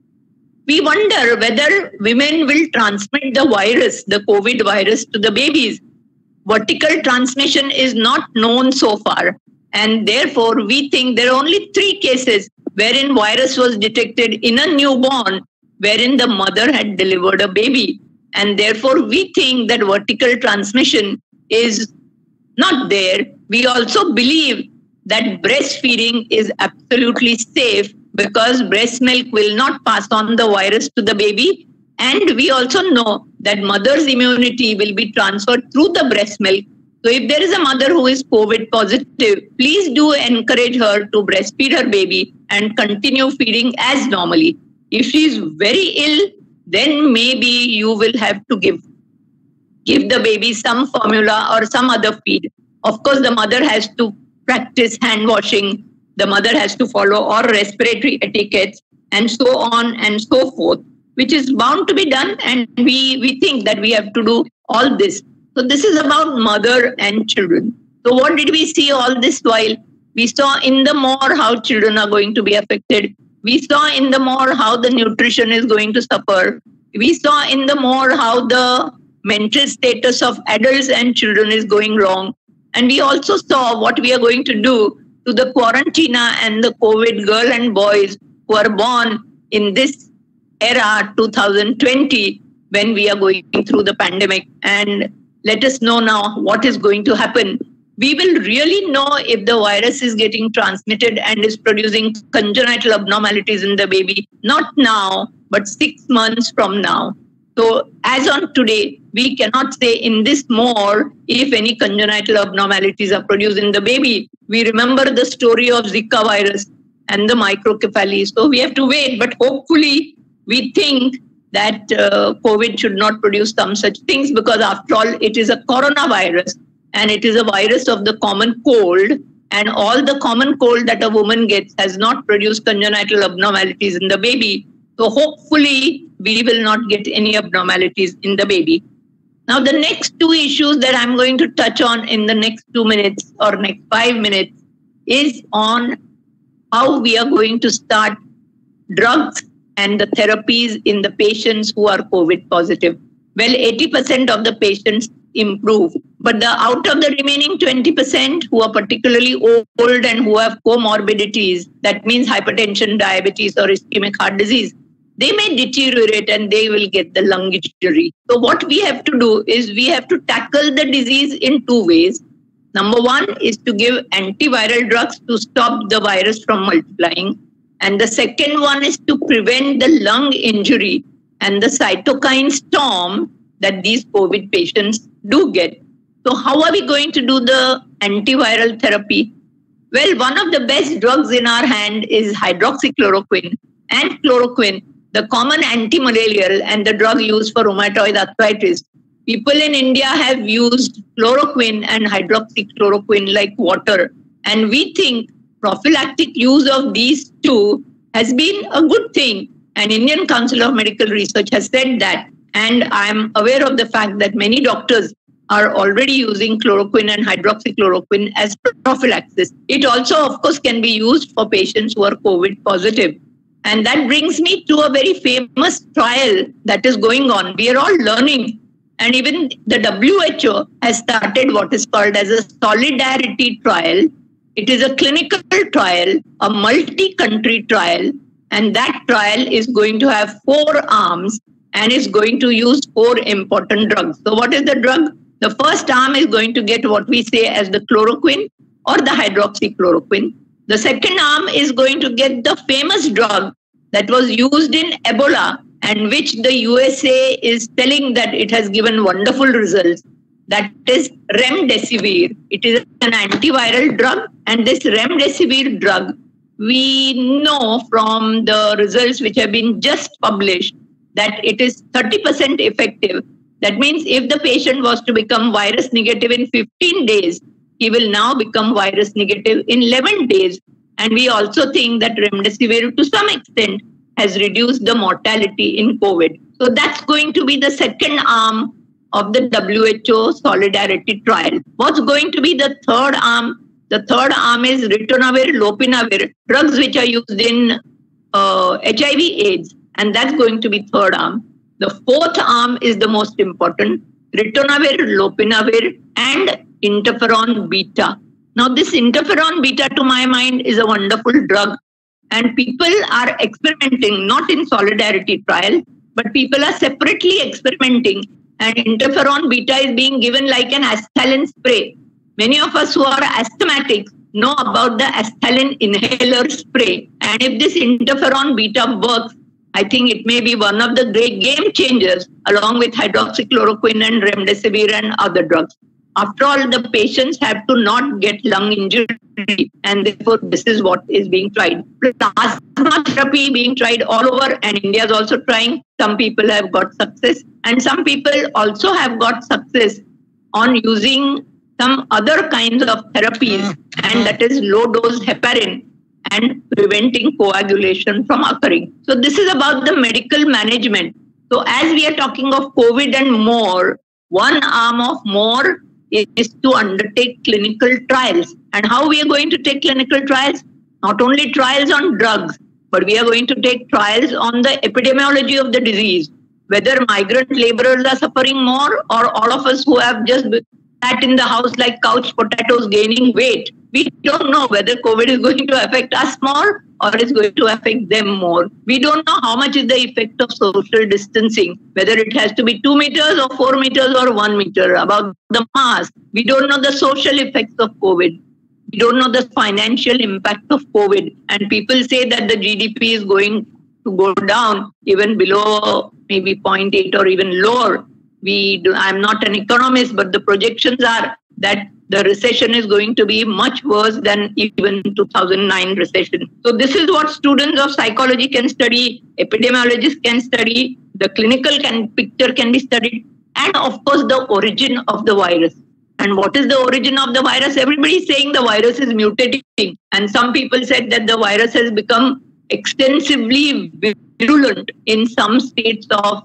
We wonder whether women will transmit the virus, the COVID virus, to the babies. Vertical transmission is not known so far. And therefore, we think there are only three cases wherein virus was detected in a newborn, wherein the mother had delivered a baby. And therefore, we think that vertical transmission is not there. We also believe that breastfeeding is absolutely safe because breast milk will not pass on the virus to the baby. And we also know that mother's immunity will be transferred through the breast milk. So if there is a mother who is COVID positive, please do encourage her to breastfeed her baby and continue feeding as normally. If she is very ill, then maybe you will have to give, give the baby some formula or some other feed. Of course, the mother has to practice hand washing. The mother has to follow all respiratory etiquettes and so on and so forth, which is bound to be done. And we, we think that we have to do all this. So this is about mother and children. So what did we see all this while? We saw in the more how children are going to be affected. We saw in the more how the nutrition is going to suffer. We saw in the more how the mental status of adults and children is going wrong. And we also saw what we are going to do to the Quarantina and the COVID girl and boys who are born in this era, two thousand twenty, when we are going through the pandemic. And let us know now what is going to happen. We will really know if the virus is getting transmitted and is producing congenital abnormalities in the baby, not now, but six months from now. So as on today, we cannot say in this more if any congenital abnormalities are produced in the baby. We remember the story of Zika virus and the microcephaly. So we have to wait, but hopefully we think that uh, COVID should not produce some such things because after all, it is a coronavirus and it is a virus of the common cold, and all the common cold that a woman gets has not produced congenital abnormalities in the baby. So hopefully we will not get any abnormalities in the baby. Now the next two issues that I'm going to touch on in the next two minutes or next five minutes is on how we are going to start drugs and the therapies in the patients who are COVID positive. Well, eighty percent of the patients improve, but the out of the remaining twenty percent who are particularly old and who have comorbidities, that means hypertension, diabetes, or ischemic heart disease, they may deteriorate and they will get the lung injury. So what we have to do is we have to tackle the disease in two ways. Number one is to give antiviral drugs to stop the virus from multiplying. And the second one is to prevent the lung injury and the cytokine storm that these COVID patients do get. So how are we going to do the antiviral therapy? Well, one of the best drugs in our hand is hydroxychloroquine and chloroquine, the common antimalarial and the drug used for rheumatoid arthritis. People in India have used chloroquine and hydroxychloroquine like water. And we think prophylactic use of these two has been a good thing. And Indian Council of Medical Research has said that. And I'm aware of the fact that many doctors are already using chloroquine and hydroxychloroquine as prophylaxis. It also, of course, can be used for patients who are COVID positive. And that brings me to a very famous trial that is going on. We are all learning. And even the W H O has started what is called as a solidarity trial. It is a clinical trial, a multi-country trial. And that trial is going to have four arms and is going to use four important drugs. So what is the drug? The first arm is going to get what we say as the chloroquine or the hydroxychloroquine. The second arm is going to get the famous drug that was used in Ebola and which the U S A is telling that it has given wonderful results. That is remdesivir. It is an antiviral drug, and this remdesivir drug, we know from the results which have been just published that it is thirty percent effective. That means if the patient was to become virus negative in fifteen days, he will now become virus negative in eleven days. And we also think that remdesivir to some extent has reduced the mortality in COVID. So that's going to be the second arm of the W H O solidarity trial. What's going to be the third arm? The third arm is ritonavir, lopinavir, drugs which are used in uh, H I V AIDS. And that's going to be third arm. The fourth arm is the most important, ritonavir, lopinavir, and interferon beta. Now, this interferon beta, to my mind, is a wonderful drug. And people are experimenting, not in solidarity trial, but people are separately experimenting. And interferon beta is being given like an Asthalin spray. Many of us who are asthmatics know about the Asthalin inhaler spray. And if this interferon beta works, I think it may be one of the great game changers along with hydroxychloroquine and remdesivir and other drugs. After all, the patients have to not get lung injury, and therefore this is what is being tried. Plasma therapy being tried all over, and India is also trying. Some people have got success, and some people also have got success on using some other kinds of therapies, and that is low-dose heparin and preventing coagulation from occurring. So this is about the medical management. So as we are talking of COVID and more, one arm of more is to undertake clinical trials. And how we are going to take clinical trials? Not only trials on drugs, but we are going to take trials on the epidemiology of the disease, whether migrant laborers are suffering more or all of us who have just sat in the house like couch potatoes gaining weight. We don't know whether COVID is going to affect us more or is going to affect them more. We don't know how much is the effect of social distancing, whether it has to be two meters or four meters or one meter, about the mask. We don't know the social effects of COVID. We don't know the financial impact of COVID. And people say that the G D P is going to go down even below maybe zero point eight or even lower. We do, I'm not an economist, but the projections are that the recession is going to be much worse than even two thousand nine recession. So this is what students of psychology can study, epidemiologists can study, the clinical can, picture can be studied, and of course the origin of the virus. And what is the origin of the virus? Everybody is saying the virus is mutating. And some people said that the virus has become extensively virulent in some states of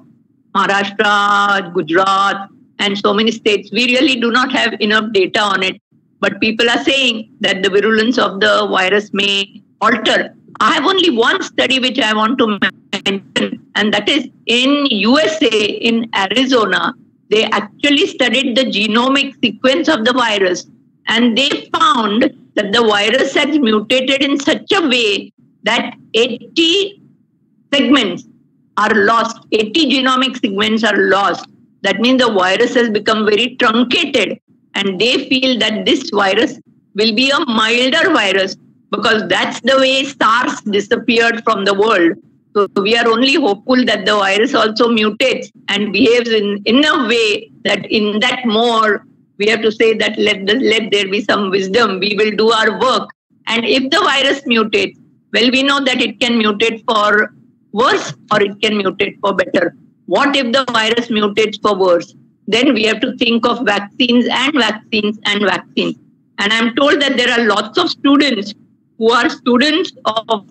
Maharashtra, Gujarat, and so many states. We really do not have enough data on it. But people are saying that the virulence of the virus may alter. I have only one study which I want to mention, and that is in U S A, in Arizona. They actually studied the genomic sequence of the virus, and they found that the virus has mutated in such a way that eighty segments are lost, eighty genomic segments are lost. That means the virus has become very truncated, and they feel that this virus will be a milder virus because that's the way SARS disappeared from the world. So we are only hopeful that the virus also mutates and behaves in, in a way that in that more, we have to say that let, the, let there be some wisdom. We will do our work. And if the virus mutates, well, we know that it can mutate for worse or it can mutate for better. What if the virus mutates for worse? then we have to think of vaccines and vaccines and vaccines. And I'm told that there are lots of students who are students of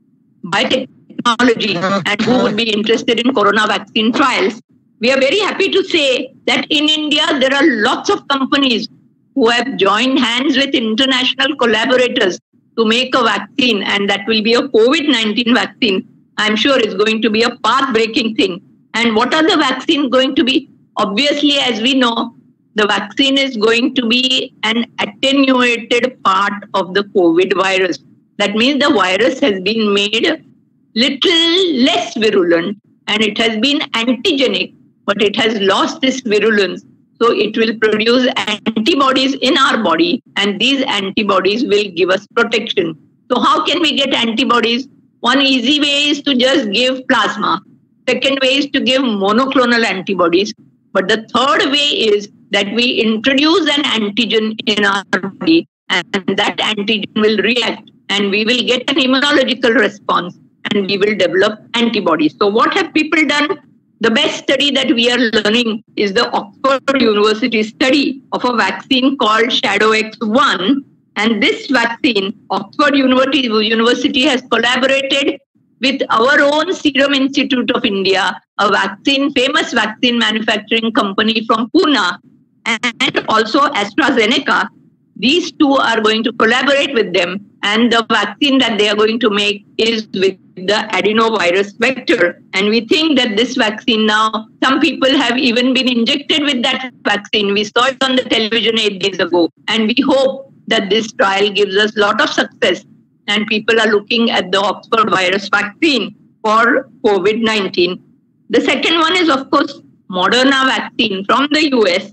biotechnology and who would be interested in corona vaccine trials. We are very happy to say that in India, there are lots of companies who have joined hands with international collaborators to make a vaccine, and that will be a COVID nineteen vaccine. I'm sure it's going to be a path-breaking thing. And what are the vaccines going to be? Obviously, as we know, the vaccine is going to be an attenuated part of the COVID virus. That means the virus has been made little less virulent and it has been antigenic, but it has lost this virulence. So it will produce antibodies in our body, and these antibodies will give us protection. So how can we get antibodies? One easy way is to just give plasma. Second way is to give monoclonal antibodies. But the third way is that we introduce an antigen in our body, and that antigen will react, and we will get an immunological response, and we will develop antibodies. So what have people done? The best study that we are learning is the Oxford University study of a vaccine called Shadow X one. And this vaccine, Oxford University, University has collaborated with our own Serum Institute of India, a vaccine, famous vaccine manufacturing company from Pune, and also AstraZeneca. These two are going to collaborate with them, and the vaccine that they are going to make is with the adenovirus vector. And we think that this vaccine now, some people have even been injected with that vaccine. We saw it on the television eight days ago, and we hope that this trial gives us a lot of success, and people are looking at the Oxford virus vaccine for COVID nineteen. The second one is, of course, Moderna vaccine from the U S.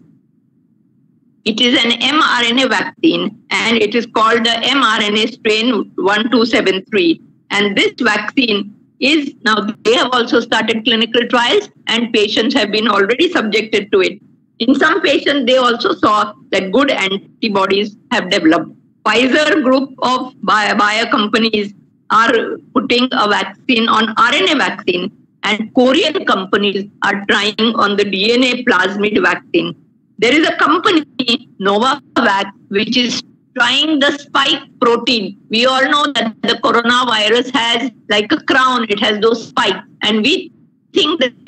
It is an mRNA vaccine, and it is called the mRNA strain one two seven three. And this vaccine is, now they have also started clinical trials, and patients have been already subjected to it. In some patients, they also saw that good antibodies have developed. Pfizer group of bio, bio companies are putting a vaccine on R N A vaccine, and Korean companies are trying on the D N A plasmid vaccine. There is a company, Novavax, which is trying the spike protein. We all know that the coronavirus has like a crown, it has those spikes. And we think that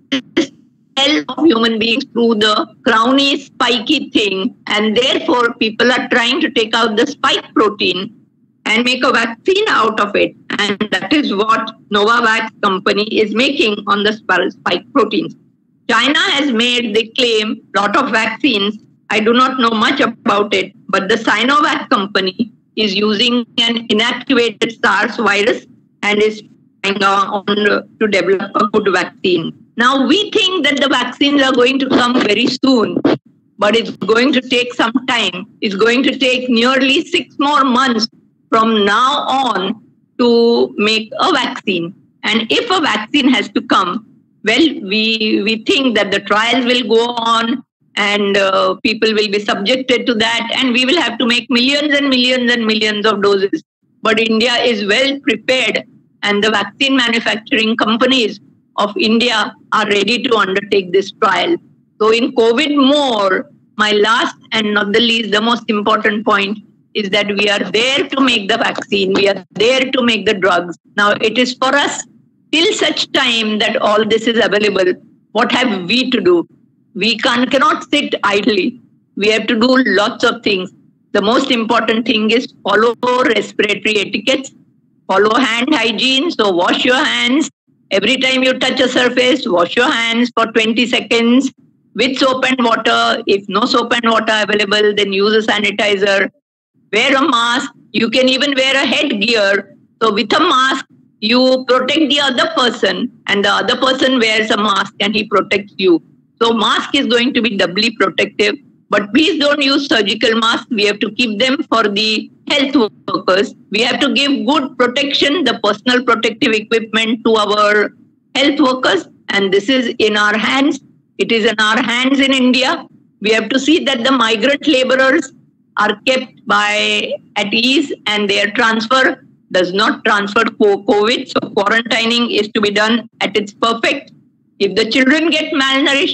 it cell of human beings through the crowny, spiky thing. And therefore, people are trying to take out the spike protein and make a vaccine out of it. And that is what Novavax company is making on the spike proteins. China has made, they claim, a lot of vaccines. I do not know much about it, but the Sinovac company is using an inactivated SARS virus and is trying on to develop a good vaccine. Now, we think that the vaccines are going to come very soon, but it's going to take some time. It's going to take nearly six more months from now on to make a vaccine. And if a vaccine has to come, well, we, we think that the trials will go on, and uh, people will be subjected to that, and we will have to make millions and millions and millions of doses. But India is well prepared, and the vaccine manufacturing companies of India are ready to undertake this trial. So in COVID more, my last and not the least, the most important point is that we are there to make the vaccine. We are there to make the drugs. Now it is for us, till such time that all this is available, what have we to do? We can, cannot sit idly. We have to do lots of things. The most important thing is follow respiratory etiquettes, follow hand hygiene. So wash your hands. Every time you touch a surface, wash your hands for twenty seconds with soap and water. If no soap and water available, then use a sanitizer. Wear a mask. You can even wear a headgear. So with a mask, you protect the other person, and the other person wears a mask and he protects you. So mask is going to be doubly protective, but please don't use surgical masks. We have to keep them for the health workers. We have to give good protection, the personal protective equipment to our health workers, and this is in our hands. It is in our hands in India. We have to see that the migrant laborers are kept by at ease, and their transfer does not transfer COVID. So quarantining is to be done at its perfect. If the children get malnourished,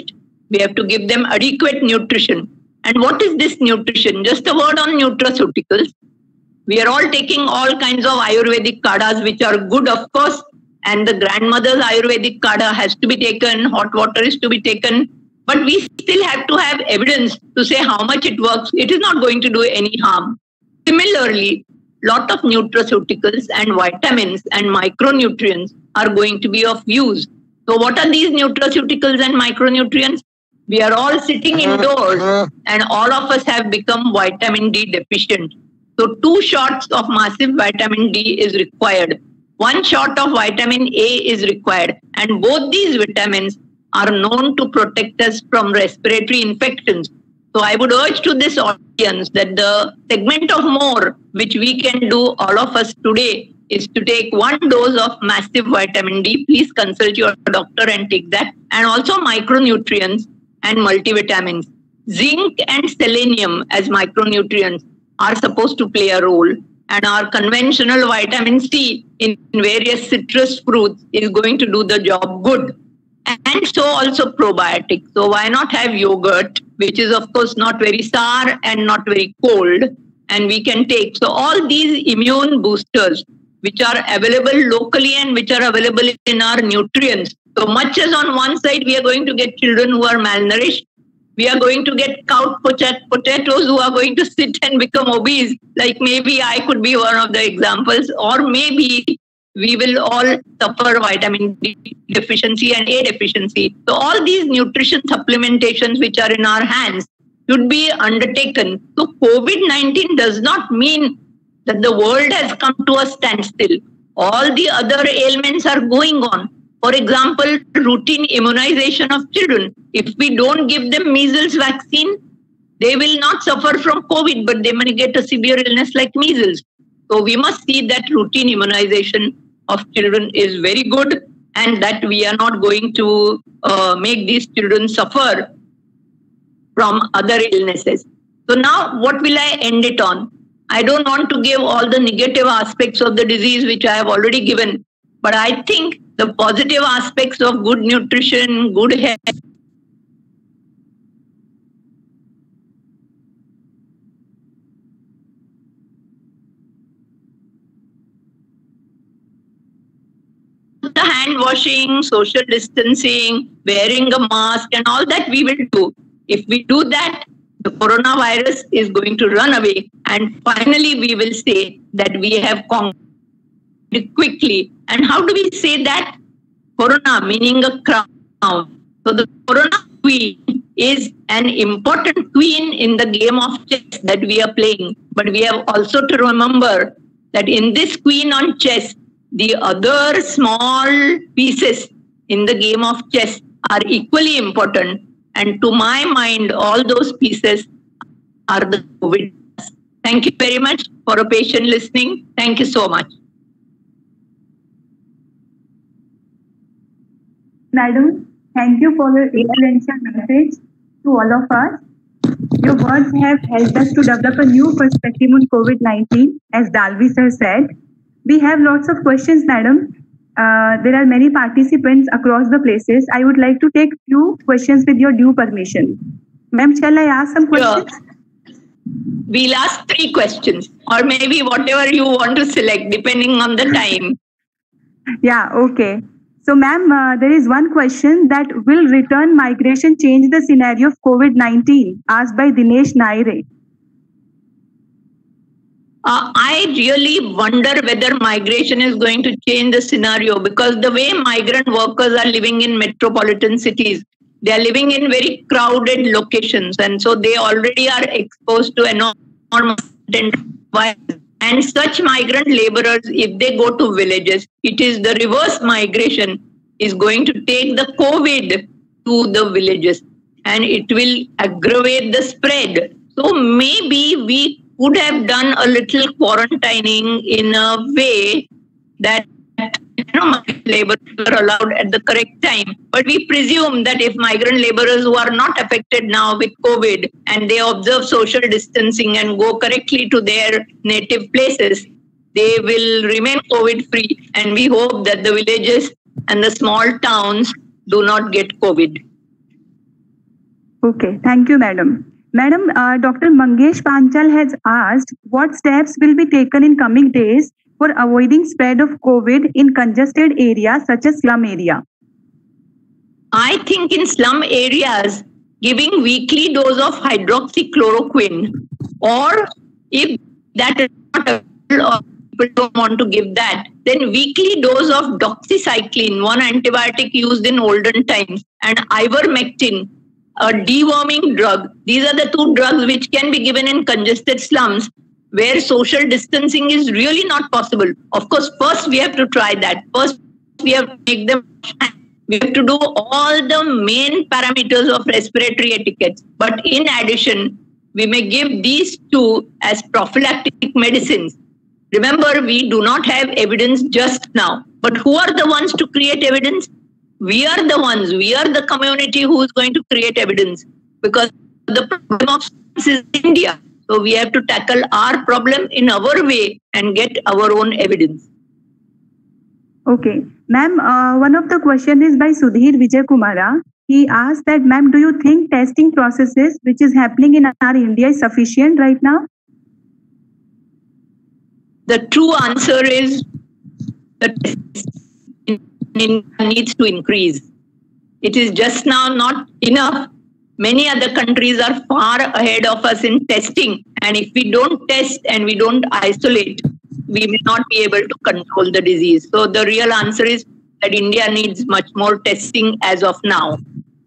We have to give them adequate nutrition. And what is this nutrition? Just a word on nutraceuticals. We are all taking all kinds of Ayurvedic kadas, which are good, of course. And the grandmother's Ayurvedic kada has to be taken, hot water is to be taken. But we still have to have evidence to say how much it works. It is not going to do any harm. Similarly, lot of nutraceuticals and vitamins and micronutrients are going to be of use. So what are these nutraceuticals and micronutrients? We are all sitting indoors and all of us have become vitamin D deficient. So two shots of massive vitamin D is required. One shot of vitamin A is required. And both these vitamins are known to protect us from respiratory infections. So I would urge to this audience that the segment of more which we can do, all of us today, is to take one dose of massive vitamin D. Please consult your doctor and take that. And also micronutrients and multivitamins. Zinc and selenium as micronutrients are supposed to play a role. And our conventional vitamin C in various citrus fruits is going to do the job good. And so also probiotics. So why not have yogurt, which is of course not very sour and not very cold, and we can take. So all these immune boosters, which are available locally and which are available in our nutrients. So much as on one side we are going to get children who are malnourished, we are going to get cow potat- potatoes who are going to sit and become obese. Like maybe I could be one of the examples, or maybe we will all suffer vitamin D deficiency and A deficiency. So all these nutrition supplementations which are in our hands should be undertaken. So COVID nineteen does not mean that the world has come to a standstill. All the other ailments are going on. For example, routine immunization of children. If we don't give them measles vaccine, they will not suffer from COVID, but they may get a severe illness like measles. So we must see that routine immunization of children is very good, and that we are not going to uh, make these children suffer from other illnesses. So now what will I end it on? I don't want to give all the negative aspects of the disease which I have already given, but I think the positive aspects of good nutrition, good health, the hand washing, social distancing, wearing a mask and all that we will do. If we do that, the coronavirus is going to run away, and finally we will say that we have conquered it quickly. And how do we say that? Corona meaning a crown. So the Corona queen is an important queen in the game of chess that we are playing. But we have also to remember that in this queen on chess, the other small pieces in the game of chess are equally important. And to my mind, all those pieces are the COVID. Thank you very much for a patient listening. Thank you so much. Madam, thank you for your influential message to all of us. Your words have helped us to develop a new perspective on COVID nineteen, as Dalvi sir said. We have lots of questions, madam. Uh, there are many participants across the places. I would like to take few questions with your due permission. Ma'am, shall I ask some questions? Sure. We'll ask three questions, or maybe whatever you want to select, depending on the time. Yeah, okay. So, ma'am, uh, there is one question that will return migration change the scenario of COVID nineteen, asked by Dinesh Naire. Uh, I really wonder whether migration is going to change the scenario, because the way migrant workers are living in metropolitan cities, they are living in very crowded locations, and so they already are exposed to enormous environment. And such migrant laborers, if they go to villages, it is the reverse migration is going to take the COVID to the villages, and it will aggravate the spread. So maybe we could have done a little quarantining in a way that, you know, migrant laborers are allowed at the correct time. But we presume that if migrant laborers who are not affected now with COVID and they observe social distancing and go correctly to their native places, they will remain COVID free. And we hope that the villages and the small towns do not get COVID. Okay, thank you, Madam. Madam, uh, Doctor Mangesh Panchal has asked what steps will be taken in coming days for avoiding spread of COVID in congested areas such as slum area. I think in slum areas, giving weekly dose of hydroxychloroquine, or if that is not available or people don't want to give that, then weekly dose of doxycycline, one antibiotic used in olden times, and ivermectin, a deworming drug. These are the two drugs which can be given in congested slums where social distancing is really not possible. Of course, first we have to try that. First, we have to make them, we have to do all the main parameters of respiratory etiquette. But in addition, we may give these two as prophylactic medicines. Remember, we do not have evidence just now. But who are the ones to create evidence? We are the ones, we are the community who is going to create evidence, because the problem of science is India. So we have to tackle our problem in our way and get our own evidence. Okay. Ma'am, uh, one of the question is by Sudhir Vijay Kumara. He asked that, ma'am, do you think testing processes which is happening in our India is sufficient right now? The true answer is that India needs to increase. It is just now not enough. Many other countries are far ahead of us in testing. And if we don't test and we don't isolate, we may not be able to control the disease. So the real answer is that India needs much more testing as of now.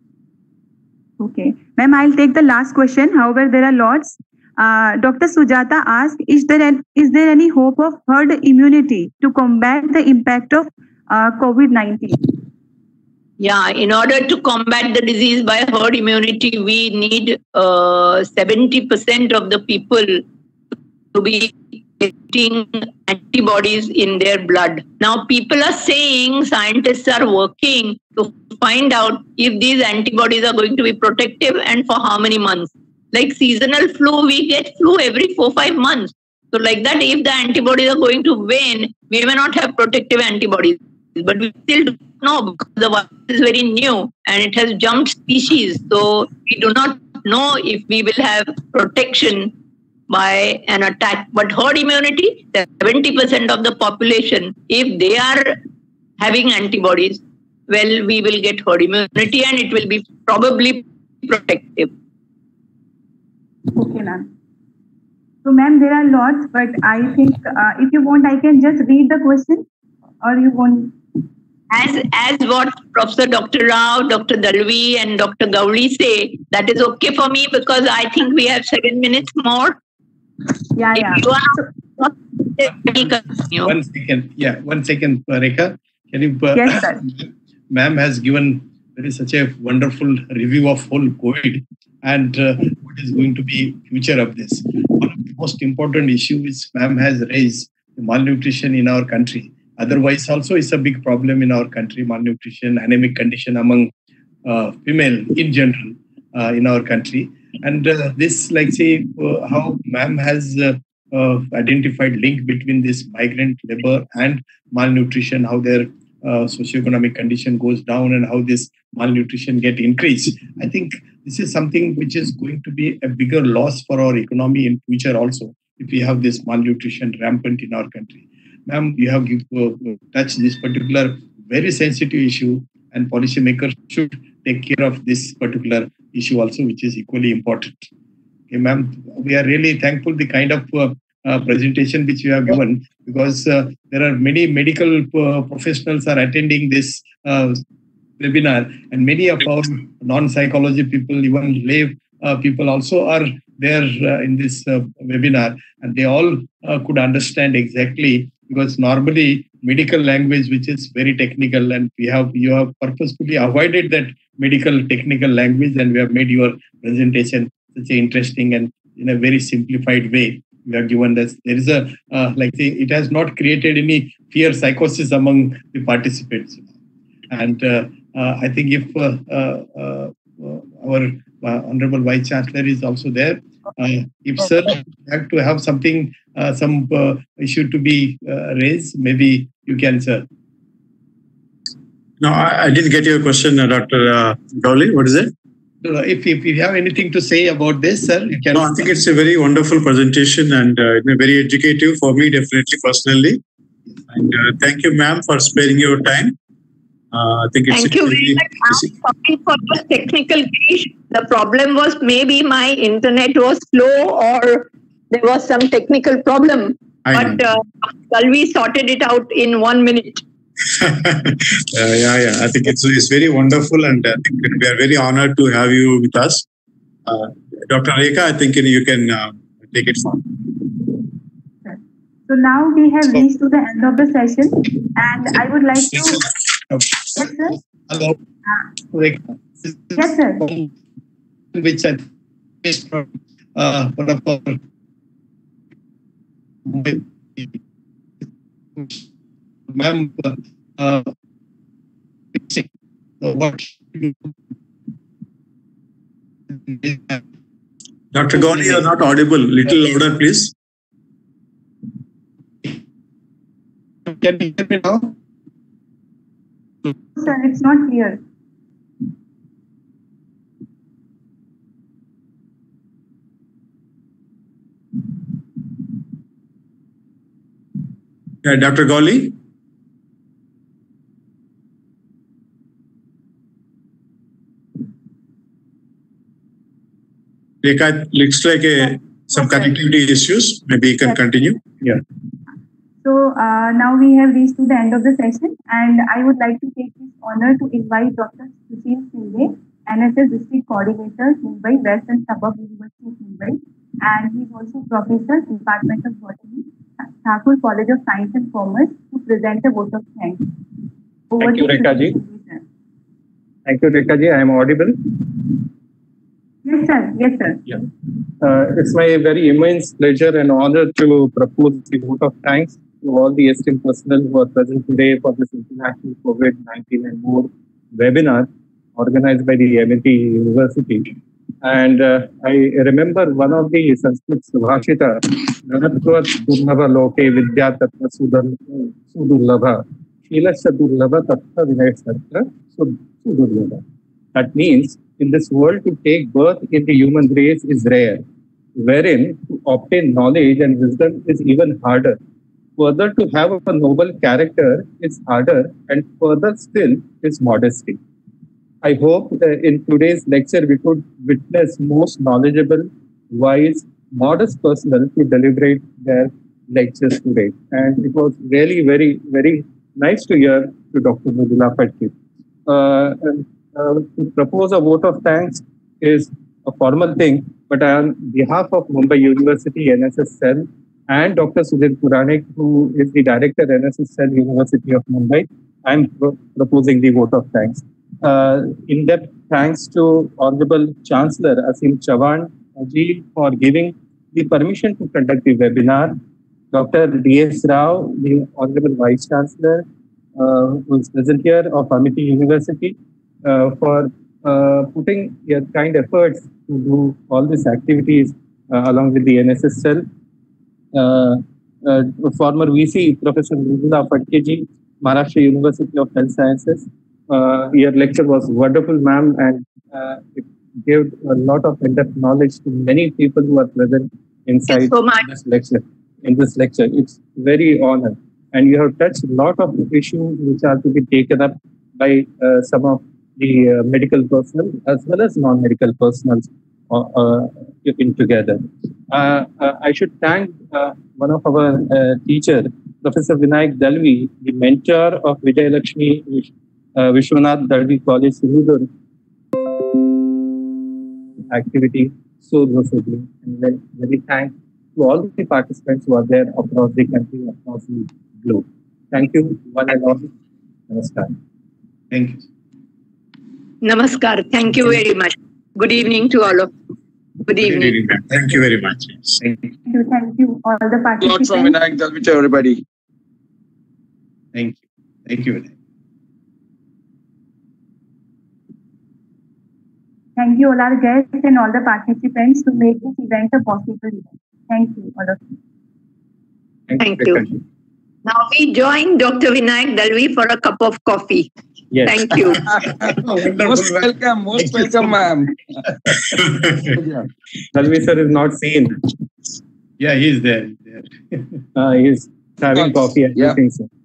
Okay. Ma'am, I'll take the last question. However, there are lots. Uh, Doctor Sujata asked, is there, an, is there any hope of herd immunity to combat the impact of uh, COVID nineteen? Yeah, in order to combat the disease by herd immunity, we need uh, seventy percent of the people to be getting antibodies in their blood. Now, people are saying, scientists are working to find out if these antibodies are going to be protective and for how many months. Like seasonal flu, we get flu every four, five months. So like that, if the antibodies are going to wane, we may not have protective antibodies. But we still don't know because the virus is very new and it has jumped species. So we do not know if we will have protection by an attack. But herd immunity, seventy percent of the population, if they are having antibodies, well, we will get herd immunity and it will be probably protective. Okay, ma'am. So, ma'am, there are lots, but I think uh, if you want, I can just read the question, or you want. As as what Professor Doctor Rao, Doctor Dalvi, and Doctor Gowri say, that is okay for me because I think we have seven minutes more. Yeah, if yeah. You are not, continue. One second. Yeah, one second, Rekha. Can you? Uh, Yes, sir. Ma'am has given very such a wonderful review of whole COVID and uh, what is going to be future of this. One of the most important issue is ma'am has raised the malnutrition in our country. Otherwise, also it's a big problem in our country, malnutrition, anemic condition among uh, female in general uh, in our country. And uh, this, like say, uh, how ma'am has uh, uh, identified link between this migrant labor and malnutrition, how their uh, socioeconomic condition goes down and how this malnutrition get increased. I think this is something which is going to be a bigger loss for our economy in future also, if we have this malnutrition rampant in our country. Ma'am, you have uh, touched this particular very sensitive issue, and policymakers should take care of this particular issue also, which is equally important. Okay, ma'am, we are really thankful the kind of uh, uh, presentation which you have given, because uh, there are many medical uh, professionals are attending this uh, webinar, and many of our non-psychology people, even lay uh, people also are there uh, in this uh, webinar, and they all uh, could understand exactly. Because normally medical language, which is very technical, and we have you have purposefully avoided that medical technical language, and we have made your presentation such a interesting and in a very simplified way. We have given this. There is a uh, like the, it has not created any fear psychosis among the participants, and uh, uh, I think if uh, uh, uh, our uh, Honorable Vice Chancellor is also there. Uh, if sir have to have something, uh, some uh, issue to be uh, raised, maybe you can, sir. No, I, I didn't get your question, uh, Doctor Uh, Gowri. What is it? If, if you have anything to say about this, sir, you can. No, I think it's a very wonderful presentation and uh, very educative for me, definitely, personally. And uh, thank you, ma'am, for sparing your time. Uh, I think it's Thank you very much. I'm sorry for the technical glitch. The problem was maybe my internet was slow or there was some technical problem. I but uh, Dalvi sorted it out in one minute. uh, yeah, yeah. I think it's, it's very wonderful, and I think we are very honored to have you with us. Uh, Doctor Rekha, I think you can uh, take it forward. So now we have reached to the end of the session, and I would like to. Yes, sir. Hello. Uh, yes, sir. Which I is from uh, one of our ma'am. Uh, what? Doctor Gauli, you are not audible. Little louder, please. Can you hear me now? Sir, it's not clear. Yeah, Doctor Gauli. Rekha, looks like a, some connectivity issues. Maybe you can continue. Yeah. So uh, now we have reached to the end of the session, and I would like to take this honor to invite Doctor Sushil Singhe, N S S District Coordinator, Mumbai, West and Suburb University of Mumbai, and he is also Professor, Department of Botany, Thakur College of Science and Commerce, to present a vote of thanks. Over Thank you, to Rekha ji. Sir. Thank you, Rekha ji. I am audible. Yes, sir. Yes, sir. Yeah. Uh, it's my very immense pleasure and honor to propose the vote of thanks to all the esteemed personnel who are present today for this International COVID nineteen and More webinar organized by the M I T University. And uh, I remember one of the Sanskrit Subhashita, Nanatvat Durlabha Loke Vidya Tattva Sudurlabha, Shilasya Durlabha Tattva Vinay Satra Sudurlabha. That means in this world, to take birth in the human race is rare, wherein to obtain knowledge and wisdom is even harder. Further, to have a noble character is harder, and further still is modesty. I hope that in today's lecture we could witness most knowledgeable, wise, modest personnel to deliberate their lectures today. And it was really very, very nice to hear to Doctor Mridula Phadke. Uh, uh, to propose a vote of thanks is a formal thing, but on behalf of Mumbai University N S S Cell and Doctor Sudhir Puranik, who is the Director N S S Cell University of Mumbai, I am pro proposing the vote of thanks. Uh, in-depth thanks to Honorable Chancellor Asim Chavan ji for giving the permission to conduct the webinar. Doctor D S Rao, the Honorable Vice Chancellor, uh, who is present here of Amity University, uh, for uh, putting your kind efforts to do all these activities uh, along with the N S S Cell. Uh, uh, former V C Professor Mridula Phadke ji, Maharashtra University of Health Sciences. Uh, your lecture was wonderful, ma'am, and uh, it gave a lot of in-depth knowledge to many people who are present inside so this lecture. In this lecture, it's very honored, and you have touched a lot of issues which are to be taken up by uh, some of the uh, medical personnel as well as non-medical personnel uh, uh, in together. Uh, uh, I should thank uh, one of our uh, teacher, Professor Vinayak Dalvi, the mentor of Vijay Lakshmi uh, Vishwanath Dalvi College, Simudur activity so lucidly. And very, very thanks to all the participants who are there across the country, across the globe. Thank you, one and all. Namaskar. Thank you. Namaskar. Thank you very much. Good evening to all of you. Good evening. Thank you very much. Thank you. Thank you, thank you, all the Lord participants. from Vinayak Dalvi to everybody. Thank you. Thank you. Vinay. Thank you all our guests and all the participants to make this event a possible event. Thank you, all of you. Thank you. Now we join Doctor Vinayak Dalvi for a cup of coffee. Yes. Thank you. Most welcome, most welcome, ma'am. Dalvi sir is not seen. Yeah, he's there. there. Uh, he's having coffee and Yeah. eating, sir.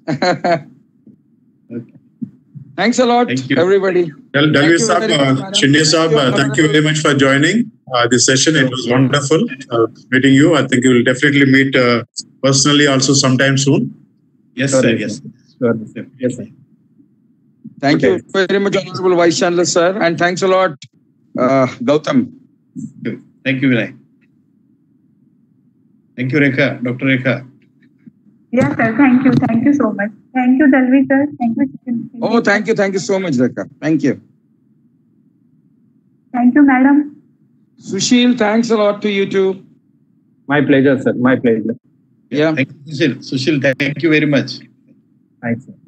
Okay. Thanks a lot, Thank you. everybody. Dal- Thank Dalvi you Saab, very much, uh, madam. Shinde Saab, Thank you, uh, thank you honorable. very much for joining uh, this session. It was wonderful uh, meeting you. I think you will definitely meet uh, personally also sometime soon. Yes, Sure, sir. yes, Yes. Sure. Yes, sir. Thank Okay. you very much, Honorable Vice Chancellor, sir. And thanks a lot, uh, Gautam. Thank you, Vinay. Thank you, Rekha. Doctor Rekha. Yes, sir. Thank you. Thank you so much. Thank you, Dalvi, sir. Thank you. Oh, thank you. Thank you so much, Rekha. Thank you. Thank you, madam. Sushil, thanks a lot to you too. My pleasure, sir. My pleasure. Yeah. Thank you, Sushil. Sushil, thank you very much. Thanks, sir.